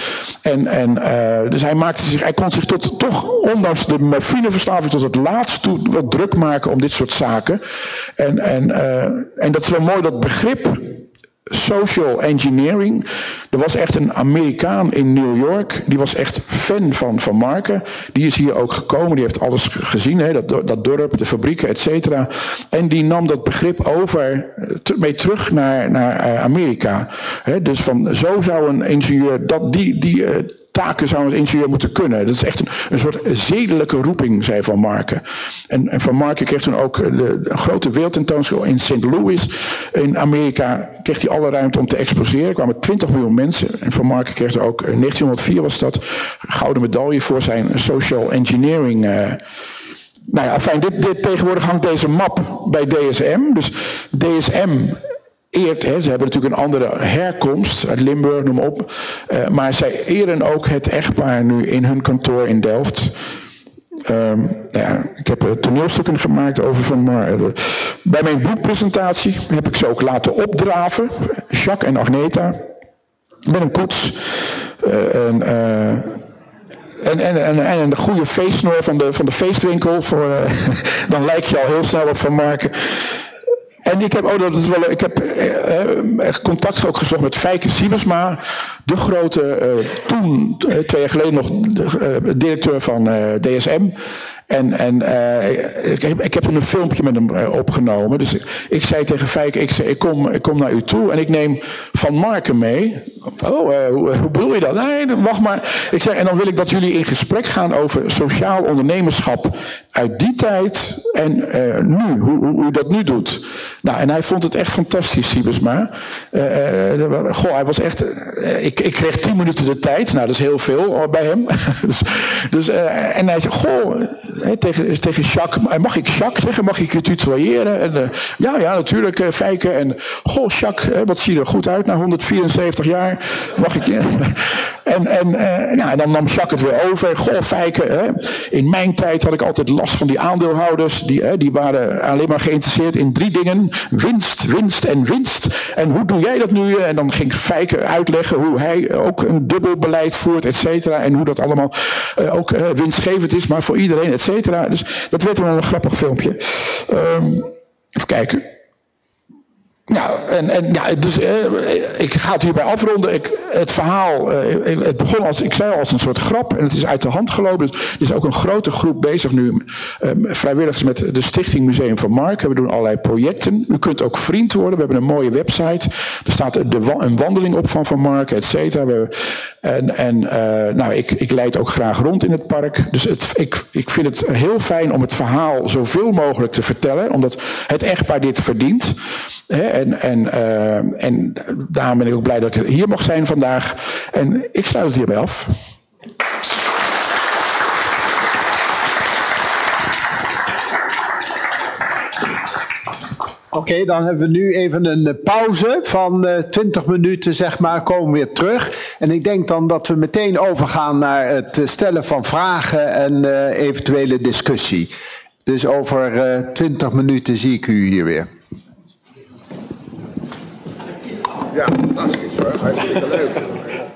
Dus hij kon zich toch, ondanks de morfineverslaving, tot het laatst toe wat druk maken om dit soort zaken. En dat is wel mooi, dat begrip social engineering. Er was echt een Amerikaan in New York. Die was echt fan van Marken. Die is hier ook gekomen. Die heeft alles gezien. Dat dorp, de fabrieken, et cetera. En die nam dat begrip over mee terug naar Amerika. Dus zo zou een ingenieur die taken zou een ingenieur moeten kunnen. Dat is echt een soort zedelijke roeping, zei Van Marken. En Van Marken kreeg toen ook een grote wereldtentoonstelling in St. Louis. In Amerika kreeg hij alle ruimte om te exposeren. Er kwamen 20 miljoen mensen. En Van Marken kreeg er ook, in 1904 was dat, een gouden medaille voor zijn social engineering. Nou ja, fijn, tegenwoordig hangt deze map bij DSM. Dus DSM eert, ze hebben natuurlijk een andere herkomst uit Limburg, noem maar op. Maar zij eren ook het echtpaar nu in hun kantoor in Delft. Ik heb toneelstukken gemaakt over Van Marken. Bij mijn boekpresentatie heb ik ze ook laten opdraven. Jacques en Agneta. Met een koets. En een goede feestsnor van de feestwinkel. Dan lijk je al heel snel op Van Marken. En ik heb contact ook gezocht met Fijke Siebesma, de grote, toen 2 jaar geleden nog directeur van DSM. Ik heb toen een filmpje met hem opgenomen. Dus ik zei tegen Fijke, ik kom naar u toe en ik neem Van Marken mee. Hoe bedoel je dat? Nee, wacht maar. Ik zeg, en dan wil ik dat jullie in gesprek gaan over sociaal ondernemerschap uit die tijd en nu. Hoe u dat nu doet. Nou, en hij vond het echt fantastisch, Siebesma. Hij was echt... Ik kreeg 10 minuten de tijd. Nou, dat is heel veel bij hem. En hij zei, tegen Jacques... Mag ik Jacques zeggen? Mag ik je tutoyeren? En, ja, natuurlijk, Fijke. En Jacques, wat zie je er goed uit na 174 jaar? Mag ik je... En dan nam Jacques het weer over. Fijke, in mijn tijd had ik altijd last van die aandeelhouders. Die waren alleen maar geïnteresseerd in 3 dingen. Winst, winst en winst. En hoe doe jij dat nu? En dan ging Fijke uitleggen hoe hij ook een dubbel beleid voert, et cetera. En hoe dat allemaal ook winstgevend is, maar voor iedereen, et cetera. Dus dat werd wel een grappig filmpje. Even kijken. Dus ik ga het hierbij afronden. Het verhaal, het begon als een soort grap en het is uit de hand gelopen. Dus er is ook een grote groep bezig nu, vrijwilligers met de Stichting Museum van Mark. We doen allerlei projecten. U kunt ook vriend worden. We hebben een mooie website. Er staat een wandeling op van Mark, et cetera. Ik leid ook graag rond in het park. Dus ik vind het heel fijn om het verhaal zoveel mogelijk te vertellen, omdat het echtpaar dit verdient. En daarom ben ik ook blij dat ik hier mocht zijn vandaag. En ik sluit het hierbij af. Oké, dan hebben we nu even een pauze van 20 minuten, zeg maar, komen we weer terug. En ik denk dan dat we meteen overgaan naar het stellen van vragen en eventuele discussie. Dus over 20 minuten zie ik u hier weer. Ja, fantastisch hoor. Hartstikke leuk.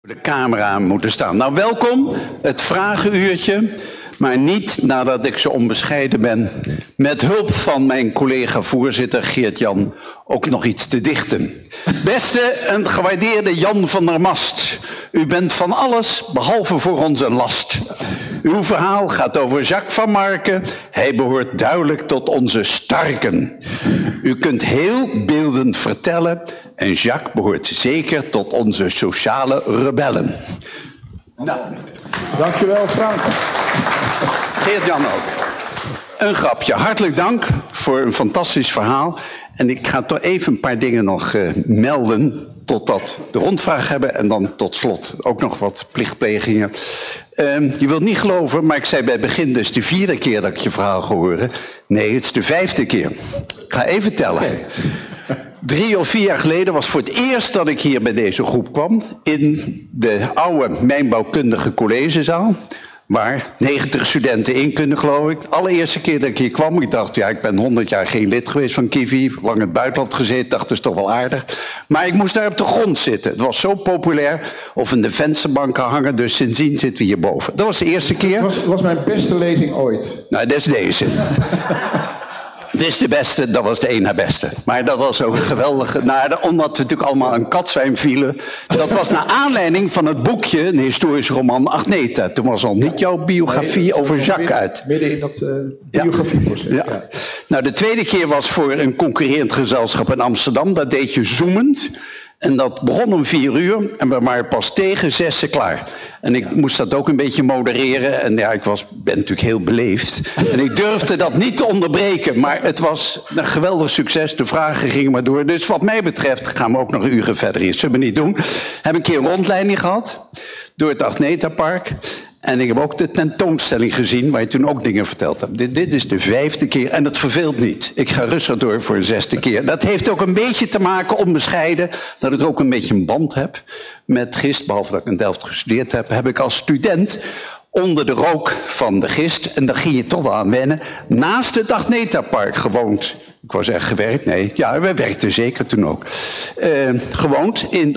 de camera moeten staan. Nou, welkom, het vragenuurtje. Maar niet nadat ik zo onbescheiden ben, met hulp van mijn collega-voorzitter Geert-Jan ook nog iets te dichten. Beste en gewaardeerde Jan van der Mast, u bent van alles behalve voor ons een last. Uw verhaal gaat over Jacques van Marken. Hij behoort duidelijk tot onze starken. U kunt heel beeldend vertellen en Jacques behoort zeker tot onze sociale rebellen. Nou. Dankjewel, Frank. Geert-Jan ook. Een grapje. Hartelijk dank voor een fantastisch verhaal. En ik ga toch even een paar dingen nog melden totdat we de rondvraag hebben. En dan tot slot ook nog wat plichtplegingen. Je wilt niet geloven, maar ik zei bij het begin, dus de 4e keer dat ik je verhaal ga horen. Nee, het is de 5e keer. Ik ga even tellen. Okay. 3 of 4 jaar geleden was voor het eerst dat ik hier bij deze groep kwam. In de oude mijnbouwkundige collegezaal. Waar 90 studenten in kunnen, geloof ik. De allereerste keer dat ik hier kwam, ik dacht, ja, ik ben 100 jaar geen lid geweest van Kivi. Lang in het buitenland gezeten, dacht, dat is toch wel aardig. Maar ik moest daar op de grond zitten. Het was zo populair. Of in de vensterbanken hangen, dus sindsdien zitten we hierboven. Dat was de eerste keer. Het was mijn beste lezing ooit. Nou, dat is deze. Dit is de beste, dat was de één na beste. Maar dat was ook een geweldige... Nou, omdat we natuurlijk allemaal een katzwijn vielen. Dat was naar aanleiding van het boekje, een historisch roman, Agneta. Toen was al niet jouw biografie over Jacques uit. Midden in dat biografieproces. Ja. Ja. Nou, de tweede keer was voor een concurrerend gezelschap in Amsterdam. Dat deed je zoemend. En dat begon om 4 uur en we waren pas tegen 6 klaar. En ik moest dat ook een beetje modereren. En ja, ik ben natuurlijk heel beleefd. En ik durfde dat niet te onderbreken. Maar het was een geweldig succes. De vragen gingen maar door. Dus wat mij betreft gaan we ook nog uren verder hier. Zullen we niet doen. Heb een keer een rondleiding gehad door het Agneta Park. En ik heb ook de tentoonstelling gezien waar je toen ook dingen verteld hebt. Dit is de 5e keer en het verveelt niet. Ik ga rustig door voor een 6e keer. Dat heeft ook een beetje te maken, onbescheiden, dat ik ook een beetje een band heb met Gist. Behalve dat ik in Delft gestudeerd heb ik als student onder de rook van de Gist, en daar ging je toch wel aan wennen, naast het Agneta Park gewoond. Ik wou zeggen gewerkt, nee. Ja, wij werkten zeker toen ook. Gewoond in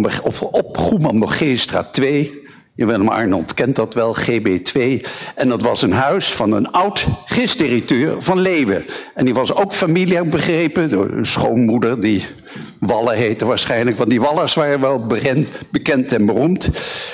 op Goeman-Borgeestraat 2... Willem Arnold kent dat wel, GB2. En dat was een huis van een oud gistdirecteur van Leeuwen. En die was ook familie, heb ik begrepen, door een schoonmoeder die Wallen heette waarschijnlijk. Want die Wallers waren wel bekend en beroemd.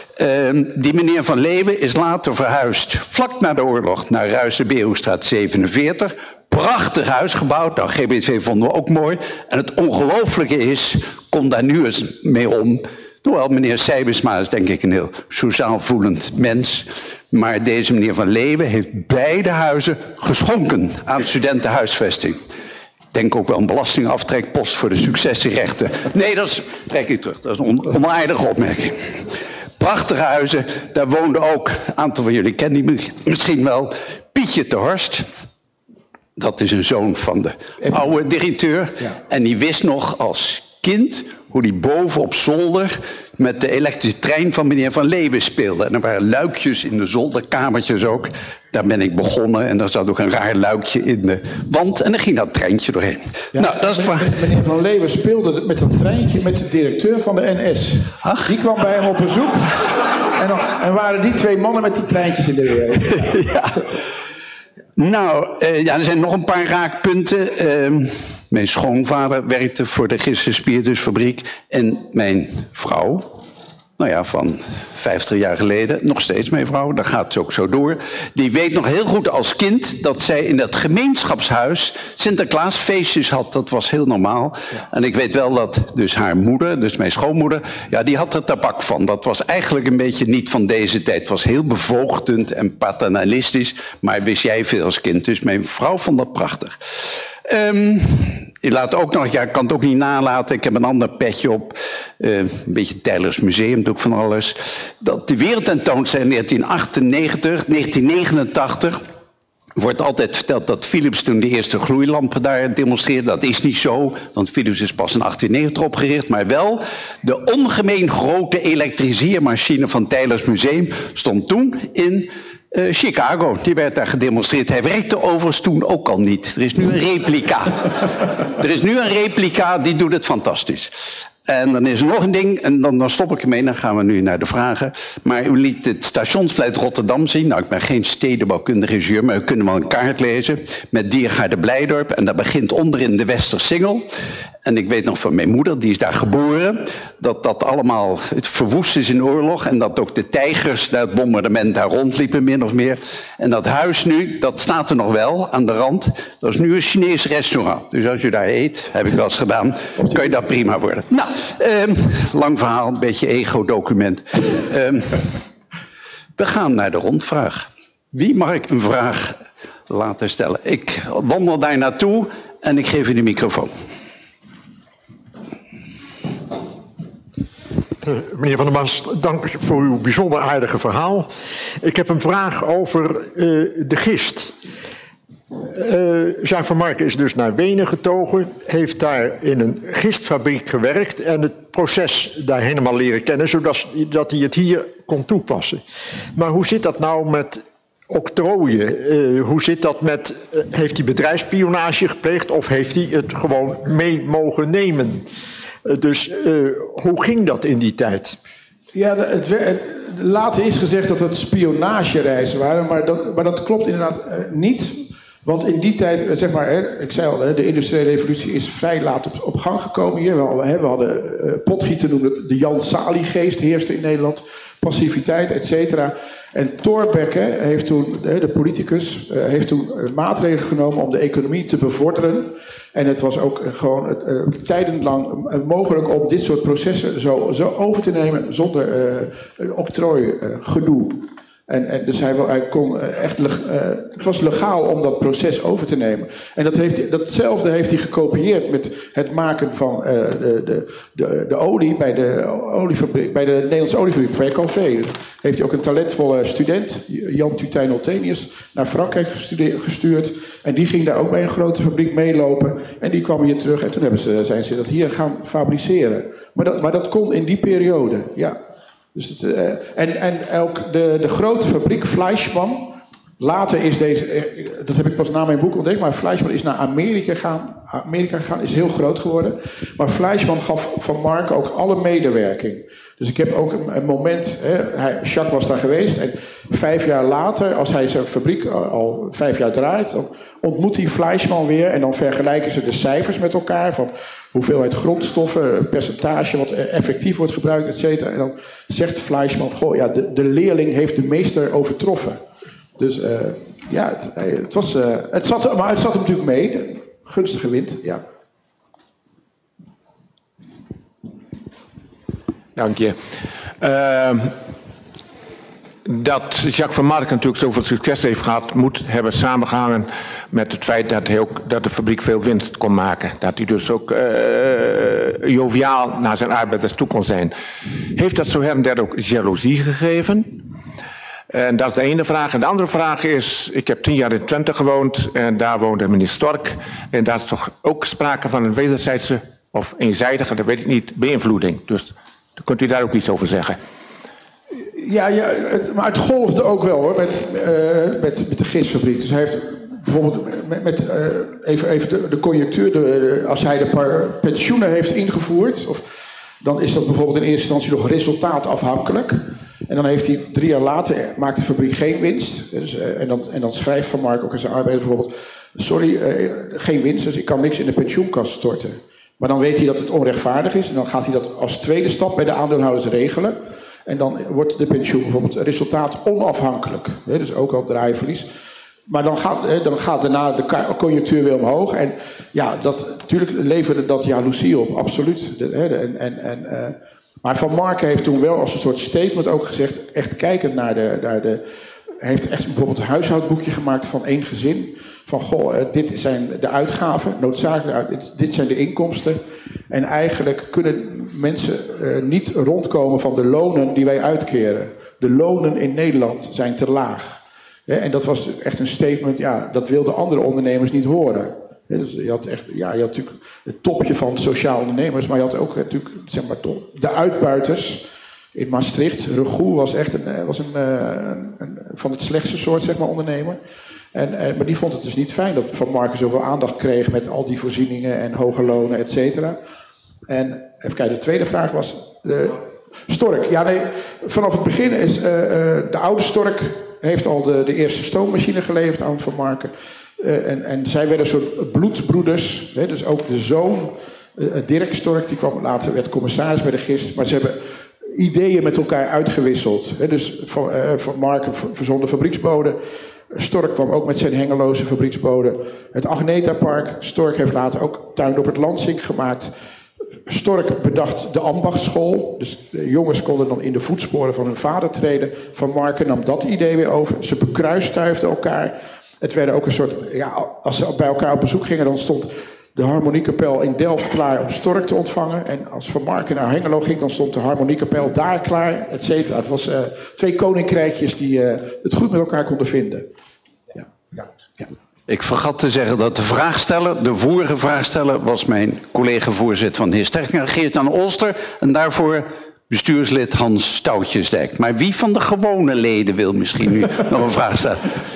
Die meneer van Leeuwen is later verhuisd, vlak na de oorlog, naar Ruijsen-Beeuwstraat 47. Prachtig huis gebouwd. Nou, GB2 vonden we ook mooi. En het ongelooflijke is, kom daar nu eens mee om. Hoewel, meneer Sijbesma is denk ik een heel sociaal voelend mens. Maar deze meneer van Leeuwen heeft beide huizen geschonken aan studentenhuisvesting. Ik denk ook wel een belastingaftrekpost voor de successierechten. Nee, dat trek ik terug. Dat is een onaardige opmerking. Prachtige huizen. Daar woonde ook, een aantal van jullie kennen die misschien wel, Pietje te Horst. Dat is een zoon van de oude directeur. Ja. En die wist nog als kind hoe die boven op zolder met de elektrische trein van meneer Van Leeuwen speelde. En er waren luikjes in de zolderkamertjes ook. Daar ben ik begonnen en daar zat ook een raar luikje in de wand. En dan ging dat treintje doorheen. Ja, nou, dat is meneer Van Leeuwen speelde met dat treintje met de directeur van de NS. Ach. Die kwam bij hem op bezoek. En waren die 2 mannen met die treintjes in de weer. Ja. Nou, er zijn nog een paar raakpunten. Mijn schoonvader werkte voor de Gisteren-Spiritusfabriek. En mijn vrouw, nou ja, van 50 jaar geleden, nog steeds mijn vrouw, daar gaat het ook zo door. Die weet nog heel goed als kind dat zij in dat gemeenschapshuis Sinterklaasfeestjes had. Dat was heel normaal. Ja. En ik weet wel dat dus haar moeder, dus mijn schoonmoeder, ja, die had er tabak van. Dat was eigenlijk een beetje niet van deze tijd. Het was heel bevoogdend en paternalistisch, maar wist jij veel als kind. Dus mijn vrouw vond dat prachtig. Je laat ook nog, ja, ik kan het ook niet nalaten. Ik heb een ander petje op. Een beetje Teylers Museum, doe ik van alles. Dat de wereldtentoonstelling 1989 wordt altijd verteld dat Philips toen de eerste gloeilampen daar demonstreerde. Dat is niet zo, want Philips is pas in 1890 opgericht. Maar wel, de ongemeen grote elektriseermachine van Teylers Museum stond toen in Chicago. Die werd daar gedemonstreerd. Hij werkte overigens toen ook al niet. Er is nu een replica. Er is nu een replica, die doet het fantastisch. En dan is er nog een ding, en dan stop ik ermee, dan gaan we nu naar de vragen. Maar u liet het stationsplein Rotterdam zien. Nou, ik ben geen stedenbouwkundige ingenieur, maar u kunt wel een kaart lezen. Met Diergaarde Blijdorp, en daar begint onderin de Westersingel. En ik weet nog van mijn moeder, die is daar geboren, dat allemaal het verwoest is in oorlog. En dat ook de tijgers na het bombardement daar rondliepen, min of meer. En dat huis nu, dat staat er nog wel aan de rand. Dat is nu een Chinees restaurant. Dus als je daar eet, heb ik wel eens gedaan, kan je dat prima worden. Nou, lang verhaal, een beetje ego-document. We gaan naar de rondvraag. Wie mag ik een vraag laten stellen? Ik wandel daar naartoe en ik geef u de microfoon. Meneer Van der Mast, dank voor uw bijzonder aardige verhaal. Ik heb een vraag over de gist. Jacques van Marken is dus naar Wenen getogen, heeft daar in een gistfabriek gewerkt en het proces daar helemaal leren kennen, zodat hij het hier kon toepassen. Maar hoe zit dat nou met octrooien? Hoe zit dat met, heeft hij bedrijfsspionage gepleegd of heeft hij het gewoon mee mogen nemen? Dus hoe ging dat in die tijd? Ja, later is gezegd dat het spionagereizen waren, maar dat klopt inderdaad niet. Want in die tijd, zeg maar, ik zei al, de industriële revolutie is vrij laat op gang gekomen hier. We hadden Potgieter noemde het, de Jan Salie-geest heerste in Nederland, passiviteit, et cetera. En Thorbecke heeft toen, de politicus, heeft toen maatregelen genomen om de economie te bevorderen. En het was ook gewoon tijdenlang mogelijk om dit soort processen zo over te nemen zonder octrooigedoe. En dus hij kon echt, het was legaal om dat proces over te nemen. En datzelfde heeft hij gekopieerd met het maken van de olie bij de oliefabriek, bij de Nederlandse oliefabriek, bij Calvé. Heeft hij ook een talentvolle student, Jan Tutijn Oltenius, naar Frankrijk gestuurd. En die ging daar ook bij een grote fabriek meelopen. En die kwam hier terug en toen zijn ze dat hier gaan fabriceren. Maar dat kon in die periode, ja. Dus en ook de grote fabriek Fleischmann. Later is deze, dat heb ik pas na mijn boek ontdekt, maar Fleischmann is naar Amerika gegaan, is heel groot geworden. Maar Fleischmann gaf Van Marken ook alle medewerking. Dus ik heb ook een moment, Jacques was daar geweest en 5 jaar later, als hij zijn fabriek al 5 jaar draait, dan ontmoet hij Fleischmann weer en dan vergelijken ze de cijfers met elkaar van hoeveelheid grondstoffen, percentage wat effectief wordt gebruikt, et cetera. En dan zegt Fleischmann, goh, ja, de leerling heeft de meester overtroffen. Dus ja, het zat er natuurlijk mee, de gunstige wind, ja. Dank je. Dat Jacques van Marken natuurlijk zoveel succes heeft gehad, moet hebben samengehangen met het feit dat de fabriek veel winst kon maken. Dat hij dus ook joviaal naar zijn arbeiders toe kon zijn. Heeft dat zo her en der ook jaloezie gegeven? En dat is de ene vraag. En de andere vraag is, ik heb 10 jaar in Twente gewoond en daar woonde meneer Stork. En daar is toch ook sprake van een wederzijdse of eenzijdige, dat weet ik niet, beïnvloeding. Dus kunt u daar ook iets over zeggen? Ja, maar het golfde ook wel hoor, met de gistfabriek. Dus hij heeft bijvoorbeeld even de conjunctuur, als hij de pensioenen heeft ingevoerd, dan is dat bijvoorbeeld in eerste instantie nog resultaatafhankelijk. En dan heeft hij 3 jaar later, maakt de fabriek geen winst. Dus, en dan schrijft Van Marken ook aan zijn arbeiders bijvoorbeeld, sorry, geen winst, dus ik kan niks in de pensioenkast storten. Maar dan weet hij dat het onrechtvaardig is en dan gaat hij dat als tweede stap bij de aandeelhouders regelen. En dan wordt de pensioen bijvoorbeeld resultaat onafhankelijk. Dus ook al draai je verlies. Maar dan gaat daarna de conjunctuur weer omhoog. En ja, natuurlijk leverde dat jaloezie op, absoluut. Maar Van Marken heeft toen wel als een soort statement ook gezegd, echt kijkend naar hij heeft echt bijvoorbeeld een huishoudboekje gemaakt van 1 gezin. Van, goh, dit zijn de uitgaven, noodzakelijk, dit zijn de inkomsten. En eigenlijk kunnen mensen niet rondkomen van de lonen die wij uitkeren. De lonen in Nederland zijn te laag. En dat was echt een statement, ja, dat wilden andere ondernemers niet horen. Dus je had natuurlijk het topje van sociaal ondernemers, maar je had ook natuurlijk, zeg maar, de uitbuiters in Maastricht. Regoe was echt een van het slechtste soort, zeg maar, ondernemer. Maar die vond het dus niet fijn dat Van Marken zoveel aandacht kreeg met al die voorzieningen en hoge lonen, et cetera. En even kijken, de tweede vraag was... Stork. Ja, nee, vanaf het begin is... de oude Stork heeft al de eerste stoommachine geleverd aan Van Marken. En zij werden een soort bloedbroeders. Hè, dus ook de zoon, Dirk Stork, die kwam later, werd commissaris bij de GIST. Maar ze hebben ideeën met elkaar uitgewisseld. Hè, dus Van Marken verzon de fabrieksbode. Stork kwam ook met zijn hengeloze fabrieksbode. Het Agneta-park. Stork heeft later ook Tuin op het Lansink gemaakt. Stork bedacht de ambachtschool. Dus de jongens konden dan in de voetsporen van hun vader treden. Van Marken nam dat idee weer over. Ze bekruistuifden elkaar. Het werden ook een soort... Ja, als ze bij elkaar op bezoek gingen, dan stond de harmoniekapel in Delft klaar om Stork te ontvangen. En als Van Marken naar Hengelo ging, dan stond de harmoniekapel daar klaar, et cetera. Het was 2 koninkrijkjes die het goed met elkaar konden vinden. Ja. Ik vergat te zeggen dat de vorige vraagsteller, was mijn collega-voorzitter van de heer Sterktinga, Geert-Jan Olster, en daarvoor bestuurslid Hans Stoutjesdijk. Maar wie van de gewone leden wil misschien nu nog een vraag stellen?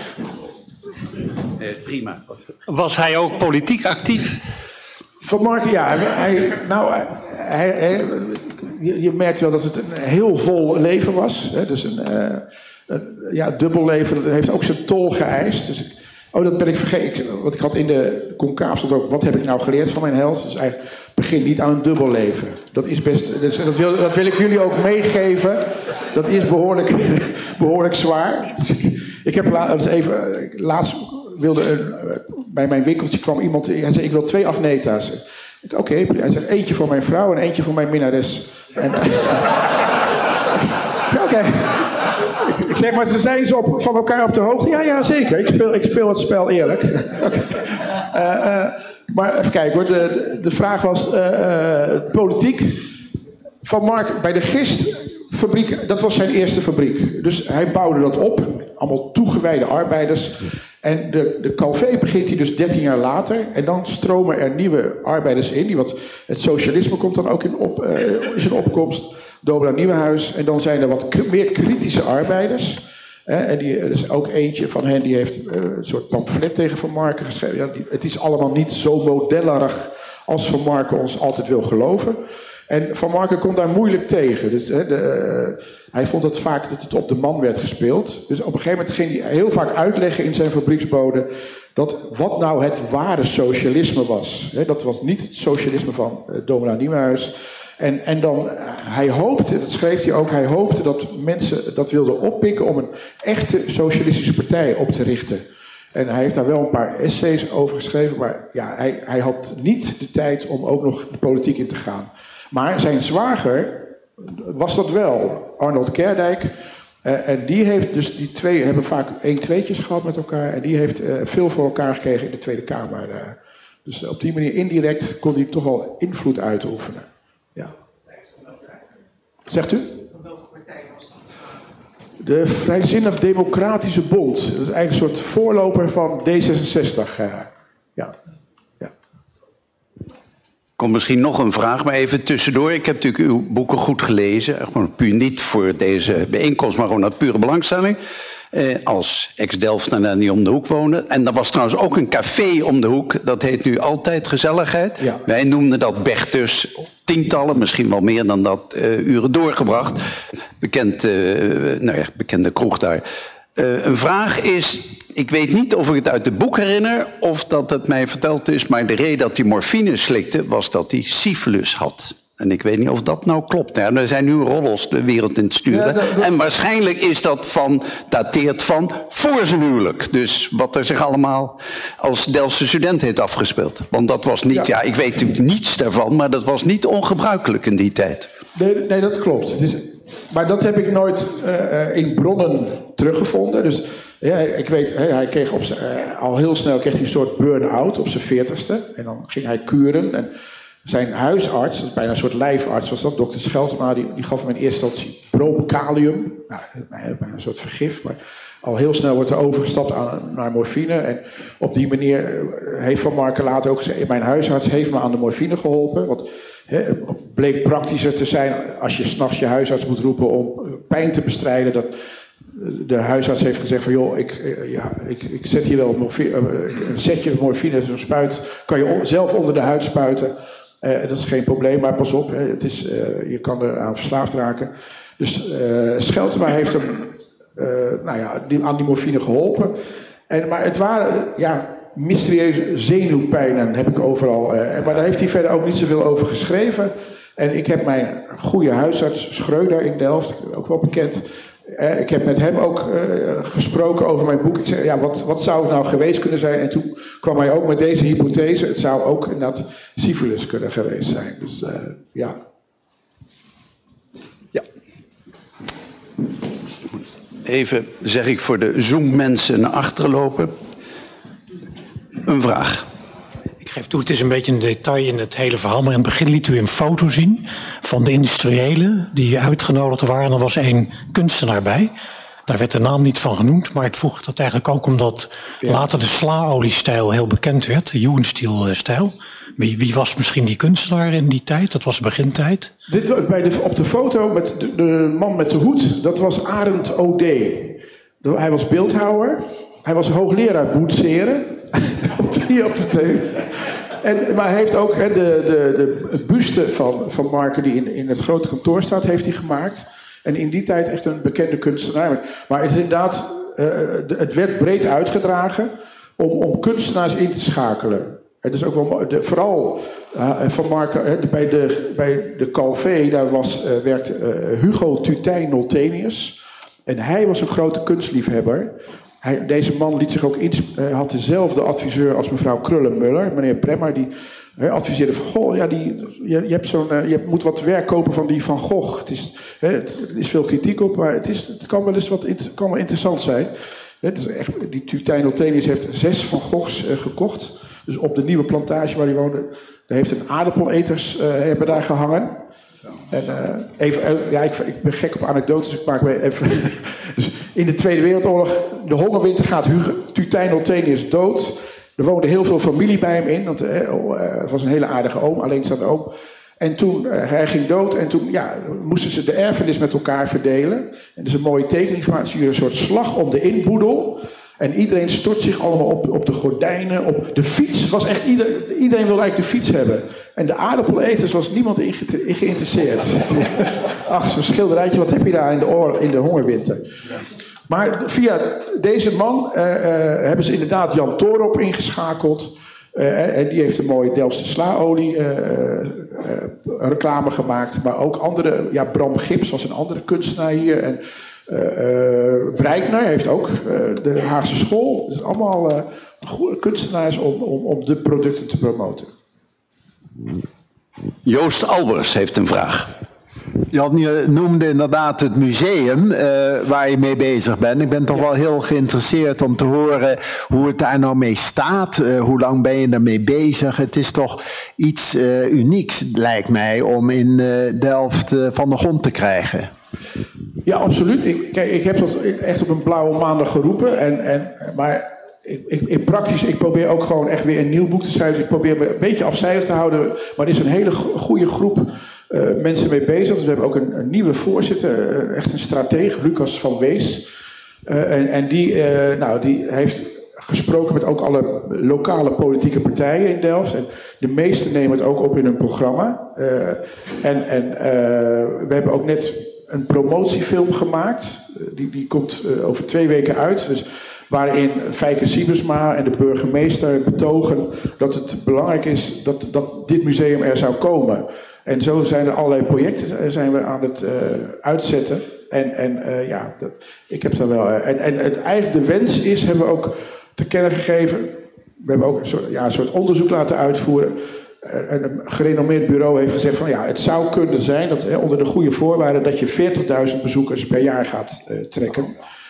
Prima. Was hij ook politiek actief? Van Marken, ja. Je merkt wel dat het een heel vol leven was. Hè? Dus een dubbel leven, dat heeft ook zijn tol geëist. Dus dat ben ik vergeten. Want ik had in de concaaf stond ook, wat heb ik nou geleerd van mijn held? Dus eigenlijk begin niet aan een dubbel leven. Dat is best, dat wil ik jullie ook meegeven. Dat is behoorlijk zwaar. Ik heb laatst bij mijn winkeltje kwam iemand, hij zei, ik wil 2 Agneta's. Oké. Hij zegt, eentje voor mijn vrouw en eentje voor mijn minnares. Oké. Ik zeg, maar ze zijn ze van elkaar op de hoogte? Ja, zeker. Ik speel het spel eerlijk. Maar even kijken hoor. De vraag was politiek. Van Marken bij de GIST-fabriek, dat was zijn eerste fabriek. Dus hij bouwde dat op. Allemaal toegewijde arbeiders. En de Calvé begint hij dus 13 jaar later. En dan stromen er nieuwe arbeiders in. Het socialisme komt dan ook is in opkomst. Dobra Nieuwenhuis. En dan zijn er wat meer kritische arbeiders. En er is ook eentje van hen die heeft een soort pamflet tegen Van Marken geschreven. Ja, het is allemaal niet zo modellerig als Van Marken ons altijd wil geloven. En Van Marken komt daar moeilijk tegen. Dus, hij vond het vaak dat het op de man werd gespeeld. Dus op een gegeven moment ging hij heel vaak uitleggen in zijn fabrieksbode wat nou het ware socialisme was. Dat was niet het socialisme van Dobra Nieuwenhuis. En dan, hij hoopte, dat schreef hij ook, hij hoopte dat mensen dat wilden oppikken om een echte socialistische partij op te richten. En hij heeft daar wel een paar essays over geschreven, maar ja, hij had niet de tijd om ook nog de politiek in te gaan. Maar zijn zwager was dat wel, Arnold Kerdijk. En die heeft, dus die twee hebben vaak 1-2'tjes gehad met elkaar. En die heeft veel voor elkaar gekregen in de Tweede Kamer. Dus op die manier indirect kon hij toch wel invloed uitoefenen. Ja. Zegt u? Van welke partij was dat? De Vrijzinnig Democratische Bond. Dat is eigenlijk een soort voorloper van D66. Ja. Komt misschien nog een vraag, maar even tussendoor. Ik heb natuurlijk uw boeken goed gelezen. Gewoon puur niet voor deze bijeenkomst, maar gewoon uit pure belangstelling. Als ex-Delftenaar die om de hoek woonde. En er was trouwens ook een café om de hoek. Dat heet nu Altijd Gezelligheid. Ja. Wij noemden dat Bertus. Tientallen, misschien wel meer dan dat, uren doorgebracht. Bekende kroeg daar. Een vraag is... Ik weet niet of ik het uit het boek herinner of dat het mij verteld is, maar de reden dat hij morfine slikte was dat hij syfilis had. En ik weet niet of dat nou klopt. Ja, er zijn nu roddels de wereld in het sturen. Ja, en waarschijnlijk is dat dateert van voor zijn huwelijk. Dus wat er zich allemaal als Delftse student heeft afgespeeld. Want dat was niet, ik weet natuurlijk niets daarvan, maar dat was niet ongebruikelijk in die tijd. Nee, dat klopt. Maar dat heb ik nooit in bronnen teruggevonden. Dus ja, ik weet, hij kreeg al heel snel een soort burn-out op zijn 40ste. En dan ging hij kuren. En zijn huisarts, dat is bijna een soort lijfarts was dat, dokter Scheltema, die gaf hem in eerste instantie bromkalium. Bijna een soort vergif, maar al heel snel wordt er overgestapt naar morfine. En op die manier heeft Van Marken later ook gezegd, mijn huisarts heeft me aan de morfine geholpen. Want het bleek praktischer te zijn als je 's nachts je huisarts moet roepen om pijn te bestrijden. Dat de huisarts heeft gezegd van joh, ik zet hier wel een setje morfine, zo'n spuit, kan je zelf onder de huid spuiten. Dat is geen probleem, maar pas op, het is, je kan eraan verslaafd raken. Dus Scheltema heeft hem aan die morfine geholpen. Maar het waren mysterieuze zenuwpijnen, heb ik overal. Maar daar heeft hij verder ook niet zoveel over geschreven. En ik heb mijn goede huisarts, Schreuder in Delft, ook wel bekend. Ik heb met hem ook gesproken over mijn boek. Ik zei, wat zou het nou geweest kunnen zijn? En toen kwam hij ook met deze hypothese. Het zou ook inderdaad syfilis kunnen geweest zijn. Dus ja. Even, zeg ik voor de Zoom-mensen naar achteren lopen. Een vraag. Ik geef toe, het is een beetje een detail in het hele verhaal. Maar in het begin liet u een foto zien van de industriëlen die uitgenodigd waren. Er was 1 kunstenaar bij. Daar werd de naam niet van genoemd. Maar ik vroeg dat eigenlijk ook omdat later de slaoliestijl heel bekend werd. De Jugendstil-stijl. Wie was misschien die kunstenaar in die tijd? Dat was begintijd. Op de foto met de man met de hoed, dat was Arend O.D. Hij was beeldhouwer. Hij was hoogleraar boetseren. op de thee. Maar hij heeft ook de buste van Marken die in het grote kantoor staat, heeft hij gemaakt. En in die tijd echt een bekende kunstenaar. Maar het is inderdaad, het werd breed uitgedragen om kunstenaars in te schakelen. Het is ook wel vooral van Marken bij de Calvé, daar werkte Hugo Tutijn Noltenius. En hij was een grote kunstliefhebber. Deze man liet zich ook had dezelfde adviseur als mevrouw Krullen-Muller, meneer Bremmer, die adviseerde van, goh, je moet wat werk kopen van die Van Gogh. Er is veel kritiek op, maar het kan wel eens kan wel interessant zijn. Dus echt, die Tutijn Noltenius heeft 6 Van Goghs gekocht. Dus op de nieuwe plantage waar hij woonde, daar heeft een aardappeleters hebben daar gehangen. En, ik ben gek op anekdotes, dus ik maak me even. Dus in de Tweede Wereldoorlog, de hongerwinter gaat Tutijn Noltenius dood. Er woonde heel veel familie bij hem in, want het was een hele aardige oom, alleenstaande oom. En toen hij ging dood en toen moesten ze de erfenis met elkaar verdelen. En er is een mooie tekening gemaakt, zie je een soort slag om de inboedel. En iedereen stort zich allemaal op de gordijnen, op de fiets. Was echt iedereen wilde eigenlijk de fiets hebben. En de aardappeleters was niemand in geïnteresseerd. Ach, zo'n schilderijtje, wat heb je daar in de hongerwinter? Maar via deze man hebben ze inderdaad Jan Toorop ingeschakeld. En die heeft een mooie Delftse slaolie reclame gemaakt. Maar ook andere, Bram Gips was een andere kunstenaar hier. En Breitner heeft ook de Haagse School. Dus allemaal goede kunstenaars om de producten te promoten. Joost Albers heeft een vraag. Je noemde inderdaad het museum waar je mee bezig bent. Ik ben toch wel heel geïnteresseerd om te horen hoe het daar nou mee staat. Hoe lang ben je ermee bezig? Het is toch iets unieks, lijkt mij, om in Delft van de grond te krijgen. Ja, absoluut. Ik heb dat echt op een blauwe maandag geroepen. Maar ik probeer ook gewoon echt weer een nieuw boek te schrijven. Ik probeer me een beetje afzijdig te houden. Maar er is een hele goede groep mensen mee bezig. Dus we hebben ook een nieuwe voorzitter, echt een strateeg, Lucas van Wees. En die heeft gesproken met ook alle lokale politieke partijen in Delft. En de meesten nemen het ook op in hun programma. We hebben ook net een promotiefilm gemaakt. Die komt over 2 weken uit. Dus waarin Fijke Siebersma en de burgemeester betogen dat het belangrijk is dat dit museum er zou komen. En zo zijn er allerlei projecten zijn we aan het uitzetten. Ik heb daar wel. De wens is, hebben we ook te kennen gegeven. We hebben ook een soort onderzoek laten uitvoeren. Een gerenommeerd bureau heeft gezegd van het zou kunnen zijn dat onder de goede voorwaarden dat je 40.000 bezoekers per jaar gaat trekken.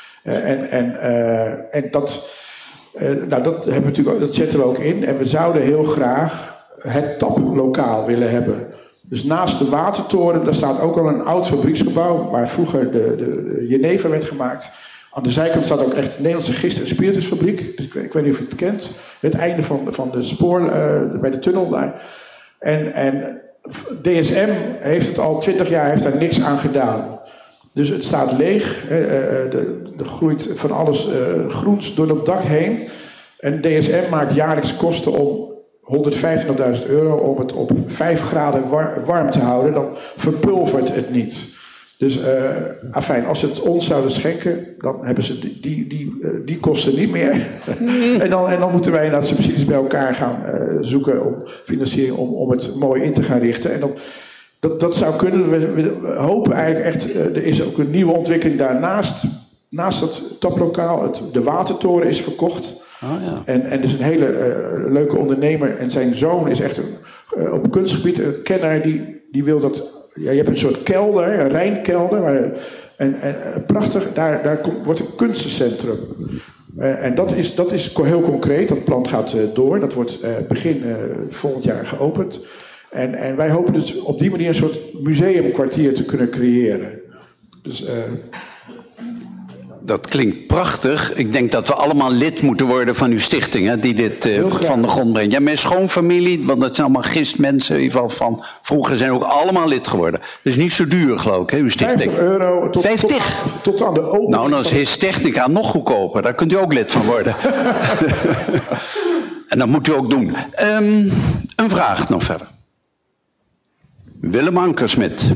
Dat hebben we natuurlijk, dat zetten we ook in. En we zouden heel graag het taplokaal willen hebben. Dus naast de Watertoren, daar staat ook al een oud fabrieksgebouw waar vroeger de jenever werd gemaakt. Aan de zijkant staat ook echt de Nederlandse gist- en spiritusfabriek. Dus ik weet niet of je het kent. Het einde van de spoor bij de tunnel daar. En DSM heeft het al 20 jaar, heeft daar niks aan gedaan. Dus het staat leeg. Er groeit van alles groens door dat dak heen. En DSM maakt jaarlijks kosten om 125.000 euro om het op 5 graden warm te houden, dan verpulvert het niet. Dus afijn, als ze het ons zouden schenken, dan hebben ze die kosten niet meer. en dan moeten wij inderdaad subsidies bij elkaar gaan zoeken om financiering om het mooi in te gaan richten. En dat zou kunnen. We hopen eigenlijk echt, er is ook een nieuwe ontwikkeling daarnaast. Naast het taplokaal, de watertoren is verkocht. Oh, ja. En dus een hele leuke ondernemer. En zijn zoon is echt op kunstgebied een kenner die wil dat. Ja, je hebt een soort kelder, een Rijnkelder. En prachtig, daar wordt een kunstencentrum. En dat is heel concreet. Dat plan gaat door. Dat wordt begin volgend jaar geopend. En wij hopen dus op die manier een soort museumkwartier te kunnen creëren. Dus... Dat klinkt prachtig. Ik denk dat we allemaal lid moeten worden van uw stichting, hè, die dit van de grond brengt. Ja, mijn schoonfamilie, want dat zijn allemaal gistmensen, in ieder geval van vroeger, zijn ook allemaal lid geworden. Dat is niet zo duur, geloof ik, hè, uw stichting. 50 euro tot aan de opening. Nou, dan is His Technica nog goedkoper. Daar kunt u ook lid van worden. En dat moet u ook doen. Een vraag nog verder. Willem Ankersmit.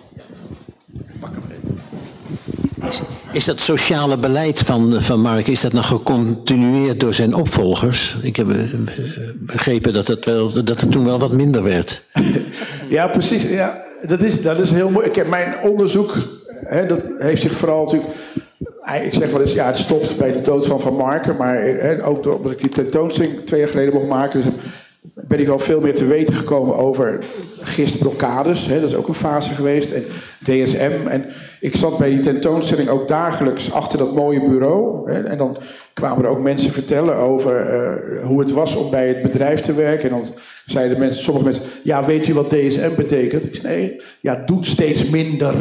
Is dat sociale beleid van Mark, is dat nog gecontinueerd door zijn opvolgers? Ik heb begrepen dat het toen wel wat minder werd. Ja, precies. Ja, dat is heel mooi. Mijn onderzoek, dat heeft zich vooral natuurlijk... Ik zeg wel eens, ja, het stopt bij de dood van Marken. Maar ook doordat ik die tentoonstelling 2 jaar geleden mocht maken... Dus ben ik al veel meer te weten gekomen over gistblokkades. Dat is ook een fase geweest. En DSM. En ik zat bij die tentoonstelling ook dagelijks achter dat mooie bureau. En dan kwamen er ook mensen vertellen over hoe het was om bij het bedrijf te werken. En dan zeiden sommige mensen... Ja, weet u wat DSM betekent? Ik zei, nee, ja, doe steeds minder.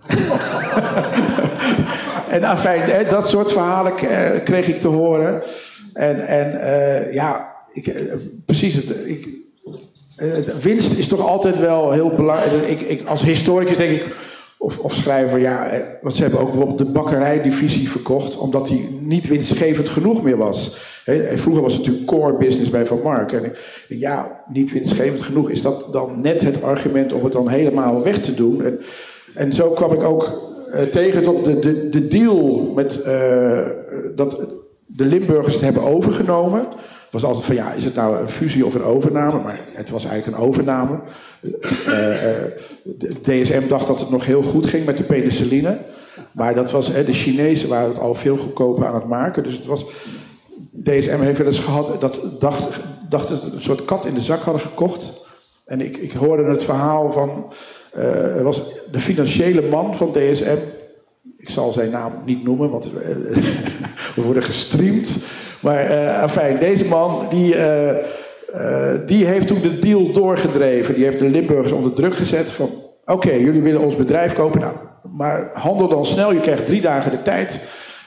En afijn, dat soort verhalen kreeg ik te horen. Ja... winst is toch altijd wel heel belangrijk. Ik als historicus denk ik, of schrijver, ja, want ze hebben ook bijvoorbeeld de bakkerijdivisie verkocht, omdat die niet winstgevend genoeg meer was. Vroeger was het natuurlijk core business bij Van Mark. En ja, niet winstgevend genoeg, is dat dan net het argument om het dan helemaal weg te doen? En zo kwam ik ook tegen tot de deal met dat de Limburgers het hebben overgenomen. Het was altijd van, ja, is het nou een fusie of een overname? Maar het was eigenlijk een overname. De DSM dacht dat het nog heel goed ging met de penicilline. Maar dat was, de Chinezen waren het al veel goedkoper aan het maken. Dus het was... DSM heeft wel eens gehad, dacht dat het een soort kat in de zak hadden gekocht. En ik hoorde het verhaal van... was de financiële man van DSM... Ik zal zijn naam niet noemen, want we worden gestreamd... Maar afijn, deze man die heeft toen de deal doorgedreven. Die heeft de Limburgers onder druk gezet van... Oké, jullie willen ons bedrijf kopen. Nou, maar handel dan snel, je krijgt 3 dagen de tijd.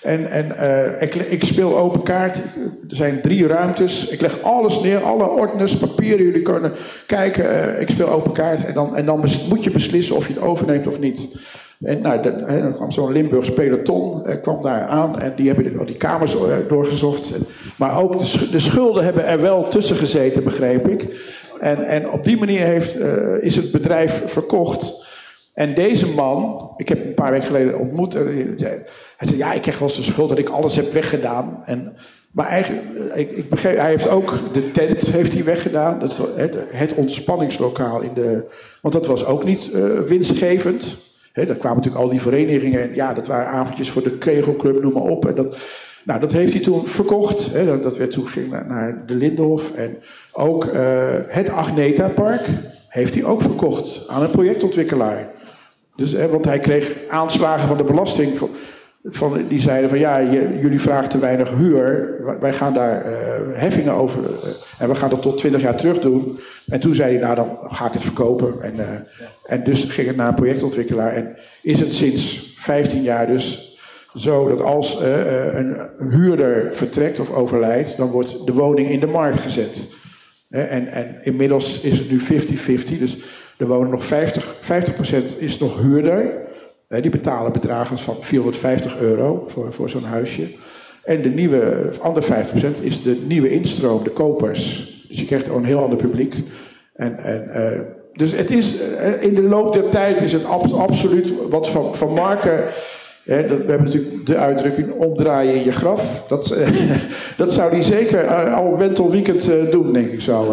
Ik speel open kaart. Er zijn 3 ruimtes. Ik leg alles neer, alle ordners, papieren. Jullie kunnen kijken. Ik speel open kaart. En dan moet je beslissen of je het overneemt of niet. En dan kwam zo'n Limburgs peloton, kwam daar aan en die hebben die kamers doorgezocht. Maar ook de schulden hebben er wel tussen gezeten, begreep ik. En op die manier is het bedrijf verkocht. En deze man, ik heb hem een paar weken geleden ontmoet. Hij zei, ja, ik krijg wel eens de schuld dat ik alles heb weggedaan. Maar eigenlijk, ik begreep, hij heeft ook de tent heeft hij weggedaan. Dat is het ontspanningslokaal want dat was ook niet winstgevend. Daar kwamen natuurlijk al die verenigingen. En ja, dat waren avondjes voor de kegelclub, noem maar op. En dat heeft hij toen verkocht. Dat werd toen ging naar de Lindenhof. En ook het Agneta-park heeft hij ook verkocht aan een projectontwikkelaar. Dus, want hij kreeg aanslagen van de belasting. Die zeiden van ja, jullie vragen te weinig huur. Wij gaan daar heffingen over. En we gaan dat tot 20 jaar terug doen. En toen zei hij, nou dan ga ik het verkopen. En dus ging het naar een projectontwikkelaar. En is het sinds 15 jaar dus zo dat als een huurder vertrekt of overlijdt, dan wordt de woning in de markt gezet. En inmiddels is het nu 50-50. Dus er wonen nog 50% is nog huurder. Die betalen bedragen van €450 voor zo'n huisje. En de andere 50% is de nieuwe instroom, de kopers. je krijgt ook een heel ander publiek. Dus het is, in de loop der tijd is het absoluut wat Van Marken... we hebben natuurlijk de uitdrukking omdraaien in je graf. Dat zou hij zeker al wentelweekend doen, denk ik zo.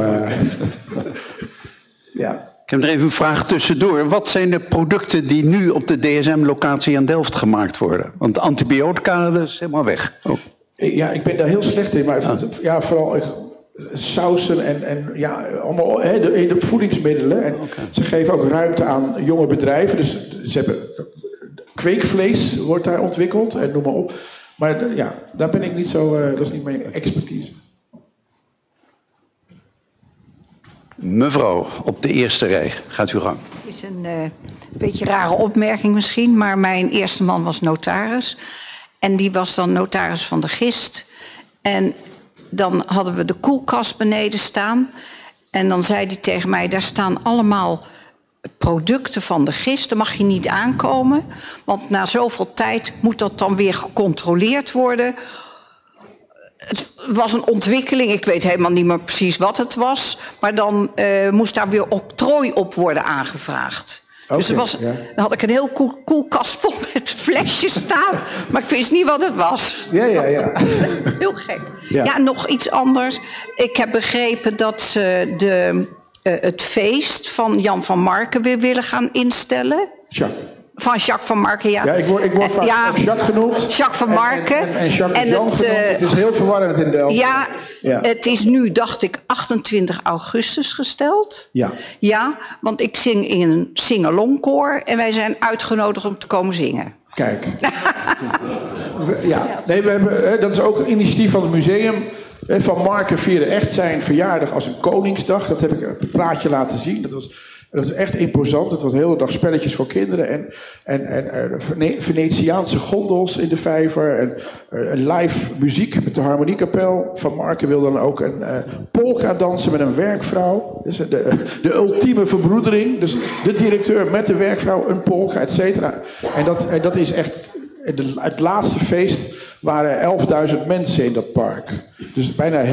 Ja. Ik heb er even een vraag tussendoor. Wat zijn de producten die nu op de DSM-locatie aan Delft gemaakt worden? Want antibiotica, dat is helemaal weg. Oh. Ja, ik ben daar heel slecht in. Maar vooral sausen en allemaal in de voedingsmiddelen. En ze geven ook ruimte aan jonge bedrijven. Dus ze hebben kweekvlees wordt daar ontwikkeld en noem maar op. Maar daar ben ik niet zo... dat is niet mijn expertise. Mevrouw, op de eerste rij. Gaat u gang. Het is een beetje rare opmerking misschien, maar mijn eerste man was notaris. En die was dan notaris van de Gist. En dan hadden we de koelkast beneden staan. En dan zei hij tegen mij, daar staan allemaal producten van de Gist. Daar mag je niet aankomen. Want na zoveel tijd moet dat dan weer gecontroleerd worden. Het was een ontwikkeling, ik weet helemaal niet meer precies wat het was. Maar dan moest daar weer octrooi op worden aangevraagd. Okay, dus dan had ik een heel koelkast vol met flesjes staan. Maar ik wist niet wat het was. Ja. Heel gek. Ja, nog iets anders. Ik heb begrepen dat ze het feest van Jan van Marken weer willen gaan instellen. Van Jacques van Marken, ja. Ja, ik word vaak Jacques genoemd. Jacques van Marken. En Jacques en Jan genoemd. Het is heel verwarrend in Delft. Ja, het is nu, dacht ik, 28 augustus gesteld. Ja, want ik zing in een sing-along-koor en wij zijn uitgenodigd om te komen zingen. Kijk. We hebben, dat is ook een initiatief van het museum. Van Marken vierde echt zijn verjaardag als een Koningsdag. Dat heb ik een plaatje laten zien. Dat was echt imposant. Het was de hele dag spelletjes voor kinderen. En Venetiaanse gondels in de vijver. En live muziek met de harmoniekapel. Van Marken wil dan ook een polka dansen met een werkvrouw. Dus de ultieme verbroedering. Dus de directeur met de werkvrouw, een polka, et cetera. En dat is echt... Het laatste feest waren 11.000 mensen in dat park. Dus bijna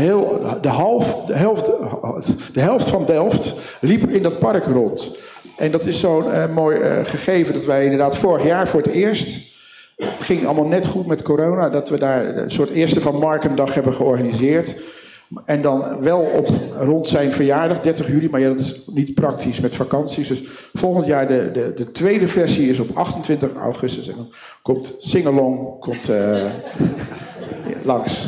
de helft van Delft liep in dat park rond. En dat is zo'n mooi gegeven dat wij inderdaad vorig jaar voor het eerst... Het ging allemaal net goed met corona, dat we daar een soort eerste Van Markendag hebben georganiseerd. En dan wel rond zijn verjaardag, 30 juli, maar dat is niet praktisch met vakanties. Dus volgend jaar de tweede versie is op 28 augustus. En dan komt Singalong langs.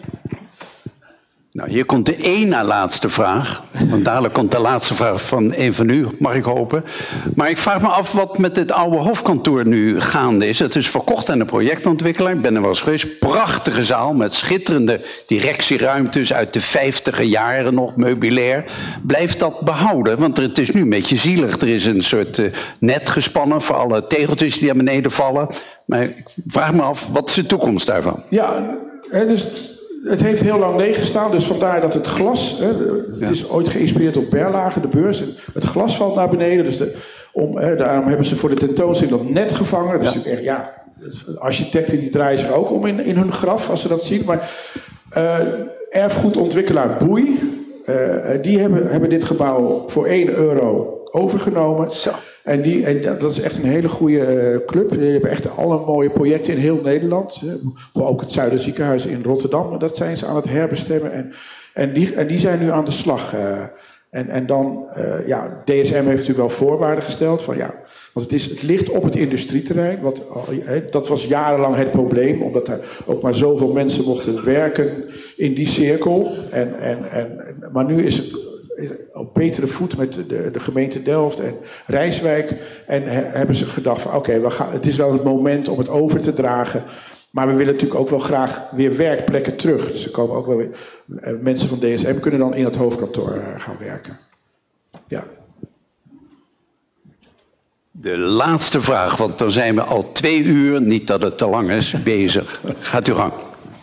Nou, hier komt de één na laatste vraag. Want dadelijk komt de laatste vraag van een van u, mag ik hopen. Maar ik vraag me af wat met het oude hoofdkantoor nu gaande is. Het is verkocht aan een projectontwikkelaar. Ik ben er wel eens geweest. Prachtige zaal met schitterende directieruimtes uit de 50e jaren nog, meubilair. Blijft dat behouden? Want het is nu een beetje zielig. Er is een soort net gespannen voor alle tegeltjes die naar beneden vallen. Maar ik vraag me af, wat is de toekomst daarvan? Ja, dus... Het heeft heel lang leeggestaan, dus vandaar dat het glas... Het is ooit geïnspireerd op Berlage, de beurs. En het glas valt naar beneden, dus daarom hebben ze voor de tentoonstelling dat net gevangen. Dus architecten die draaien zich ook om in hun graf, als ze dat zien. Maar erfgoedontwikkelaar Boei, die hebben dit gebouw voor €1 overgenomen. Zo. En dat is echt een hele goede club. Die hebben echt alle mooie projecten in heel Nederland. Ook het Zuiderziekenhuis in Rotterdam. Dat zijn ze aan het herbestemmen. En die zijn nu aan de slag. En dan, DSM heeft natuurlijk wel voorwaarden gesteld. Want het ligt op het industrieterrein. Dat was jarenlang het probleem. Omdat er ook maar zoveel mensen mochten werken in die cirkel. Maar nu is het... op betere voet met de gemeente Delft en Rijswijk. En hebben ze gedacht van het is wel het moment om het over te dragen. Maar we willen natuurlijk ook wel graag weer werkplekken terug. Dus er komen ook wel weer mensen van DSM kunnen dan in het hoofdkantoor gaan werken. Ja. De laatste vraag, want dan zijn we al 2 uur, niet dat het te lang is, bezig. Gaat u gang.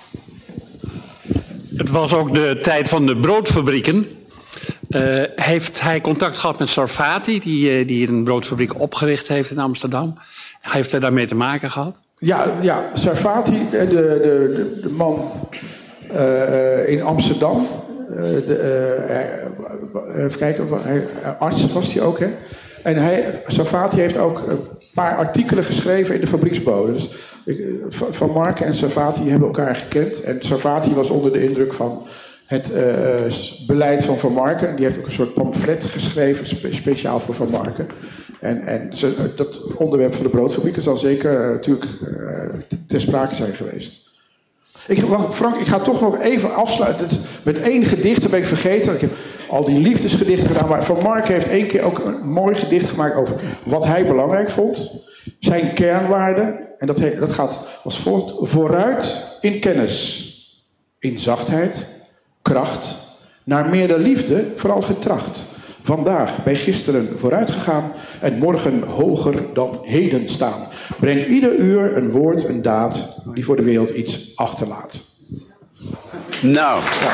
Het was ook de tijd van de broodfabrieken. Heeft hij contact gehad met Sarfati, die een broodfabriek opgericht heeft in Amsterdam? Heeft hij daarmee te maken gehad? Ja, Sarfati, de man in Amsterdam, even kijken, arts was hij ook, hè? En Sarfati heeft ook een paar artikelen geschreven in de fabrieksbode. Dus Van Marken en Sarfati hebben elkaar gekend. En Sarfati was onder de indruk van het beleid van Van Marken. En die heeft ook een soort pamflet geschreven, speciaal voor Van Marken. En dat onderwerp van de broodfabrieken zal zeker natuurlijk ter sprake zijn geweest. Frank, ik ga toch nog even afsluiten met één gedicht, dat ben ik vergeten. Ik heb al die liefdesgedichten gedaan, maar Van Marken heeft één keer ook een mooi gedicht gemaakt over wat hij belangrijk vond. Zijn kernwaarden. En dat gaat als volgt. Vooruit in kennis, in zachtheid, kracht, naar meerder liefde vooral getracht. Vandaag bij gisteren vooruit gegaan en morgen hoger dan heden staan. Breng ieder uur een woord, een daad die voor de wereld iets achterlaat. Nou. Ja.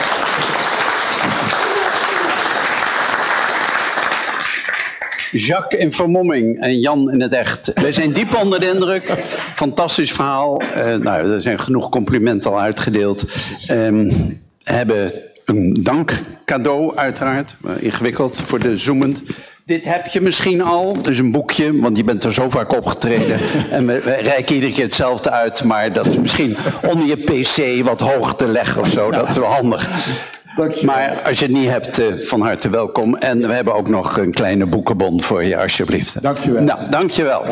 Jacques in vermomming en Jan in het echt. Wij zijn diep onder de indruk. Fantastisch verhaal. Er zijn genoeg complimenten al uitgedeeld. Hebben een dankcadeau uiteraard. Ingewikkeld voor de zoemend. Dit heb je misschien al, dus een boekje, want je bent er zo vaak opgetreden. En we reiken iedere keer hetzelfde uit, maar dat is misschien onder je pc wat hoger te leggen of zo. Dat is wel handig. Maar als je het niet hebt, van harte welkom. En we hebben ook nog een kleine boekenbon voor je, alsjeblieft. Dank je wel. Nou, dank je wel.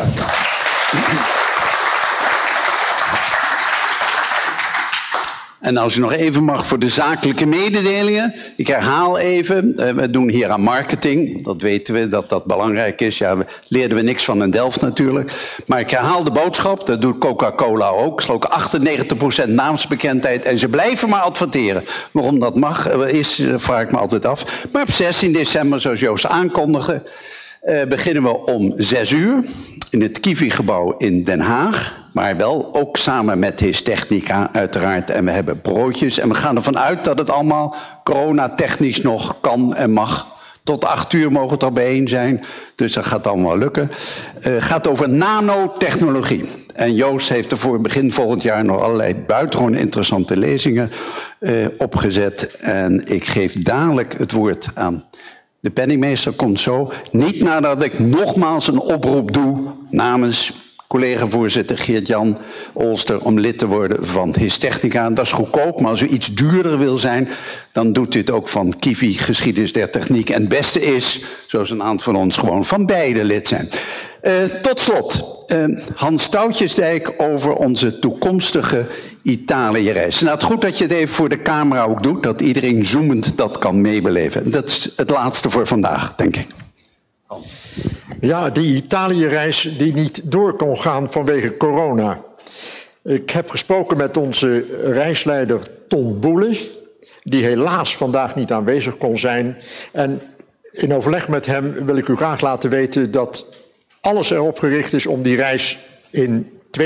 En als je nog even mag voor de zakelijke mededelingen. Ik herhaal even, we doen hier aan marketing. Dat weten we, dat dat belangrijk is. Ja, leerden we niks van in Delft natuurlijk. Maar ik herhaal de boodschap, dat doet Coca-Cola ook. Ze ook 98% naamsbekendheid en ze blijven maar adverteren. Waarom dat mag, vraag ik me altijd af. Maar op 16 december, zoals Joost aankondigde, beginnen we om 6 uur in het Kiwi-gebouw in Den Haag. Maar wel ook samen met Histechnica uiteraard. En we hebben broodjes. En we gaan ervan uit dat het allemaal coronatechnisch nog kan en mag. Tot 8 uur mogen we er bijeen zijn. Dus dat gaat allemaal lukken. Het gaat over nanotechnologie. En Joost heeft er voor begin volgend jaar nog allerlei buitengewoon interessante lezingen opgezet. En ik geef dadelijk het woord aan de penningmeester. Komt zo. Niet nadat ik nogmaals een oproep doe namens collega-voorzitter Geert-Jan Olster om lid te worden van Histechnica. Dat is goedkoop, maar als u iets duurder wil zijn, dan doet u het ook van Kiwi, Geschiedenis der Techniek. En het beste is, zoals een aantal van ons, gewoon van beide lid zijn. Tot slot, Hans Touwtjesdijk over onze toekomstige Italië-reis. Nou, het is goed dat je het even voor de camera ook doet, dat iedereen zoemend dat kan meebeleven. Dat is het laatste voor vandaag, denk ik. Hans. Ja, die Italië-reis die niet door kon gaan vanwege corona. Ik heb gesproken met onze reisleider Ton Boele, die helaas vandaag niet aanwezig kon zijn. En in overleg met hem wil ik u graag laten weten dat alles erop gericht is om die reis in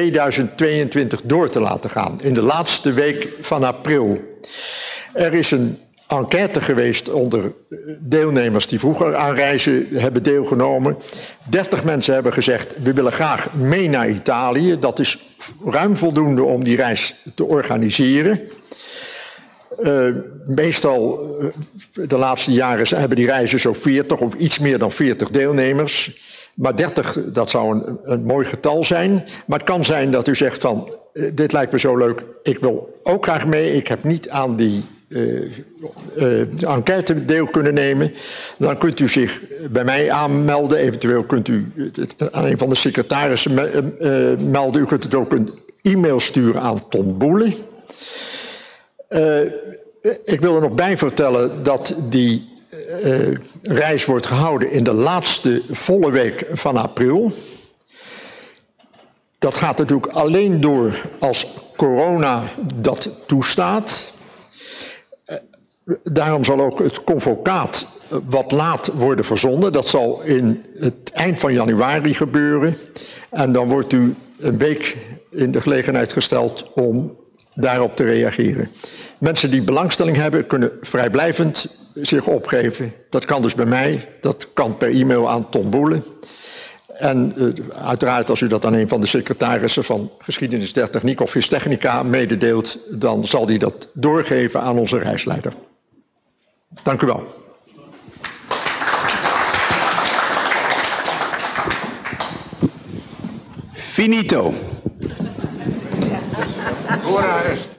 2022 door te laten gaan. In de laatste week van april. Er is een enquête geweest onder deelnemers die vroeger aan reizen hebben deelgenomen. 30 mensen hebben gezegd, we willen graag mee naar Italië. Dat is ruim voldoende om die reis te organiseren. Meestal, de laatste jaren, hebben die reizen zo 40 of iets meer dan 40 deelnemers. Maar 30, dat zou een mooi getal zijn. Maar het kan zijn dat u zegt van, dit lijkt me zo leuk, ik wil ook graag mee. Ik heb niet aan die enquête deel kunnen nemen. Dan kunt u zich bij mij aanmelden. Eventueel kunt u het aan een van de secretarissen melden. U kunt het ook een e-mail sturen aan Ton Boele. Ik wil er nog bij vertellen dat die reis wordt gehouden in de laatste volle week van april. Dat gaat natuurlijk alleen door als corona dat toestaat. Daarom zal ook het convocaat wat laat worden verzonden. Dat zal in het eind van januari gebeuren. En dan wordt u een week in de gelegenheid gesteld om daarop te reageren. Mensen die belangstelling hebben, kunnen vrijblijvend zich opgeven. Dat kan dus bij mij, dat kan per e-mail aan Ton Boele. En uiteraard als u dat aan een van de secretarissen van Geschiedenis der Techniek of Histechnica mededeelt, dan zal die dat doorgeven aan onze reisleider. Dank u wel. Finito. Ora est.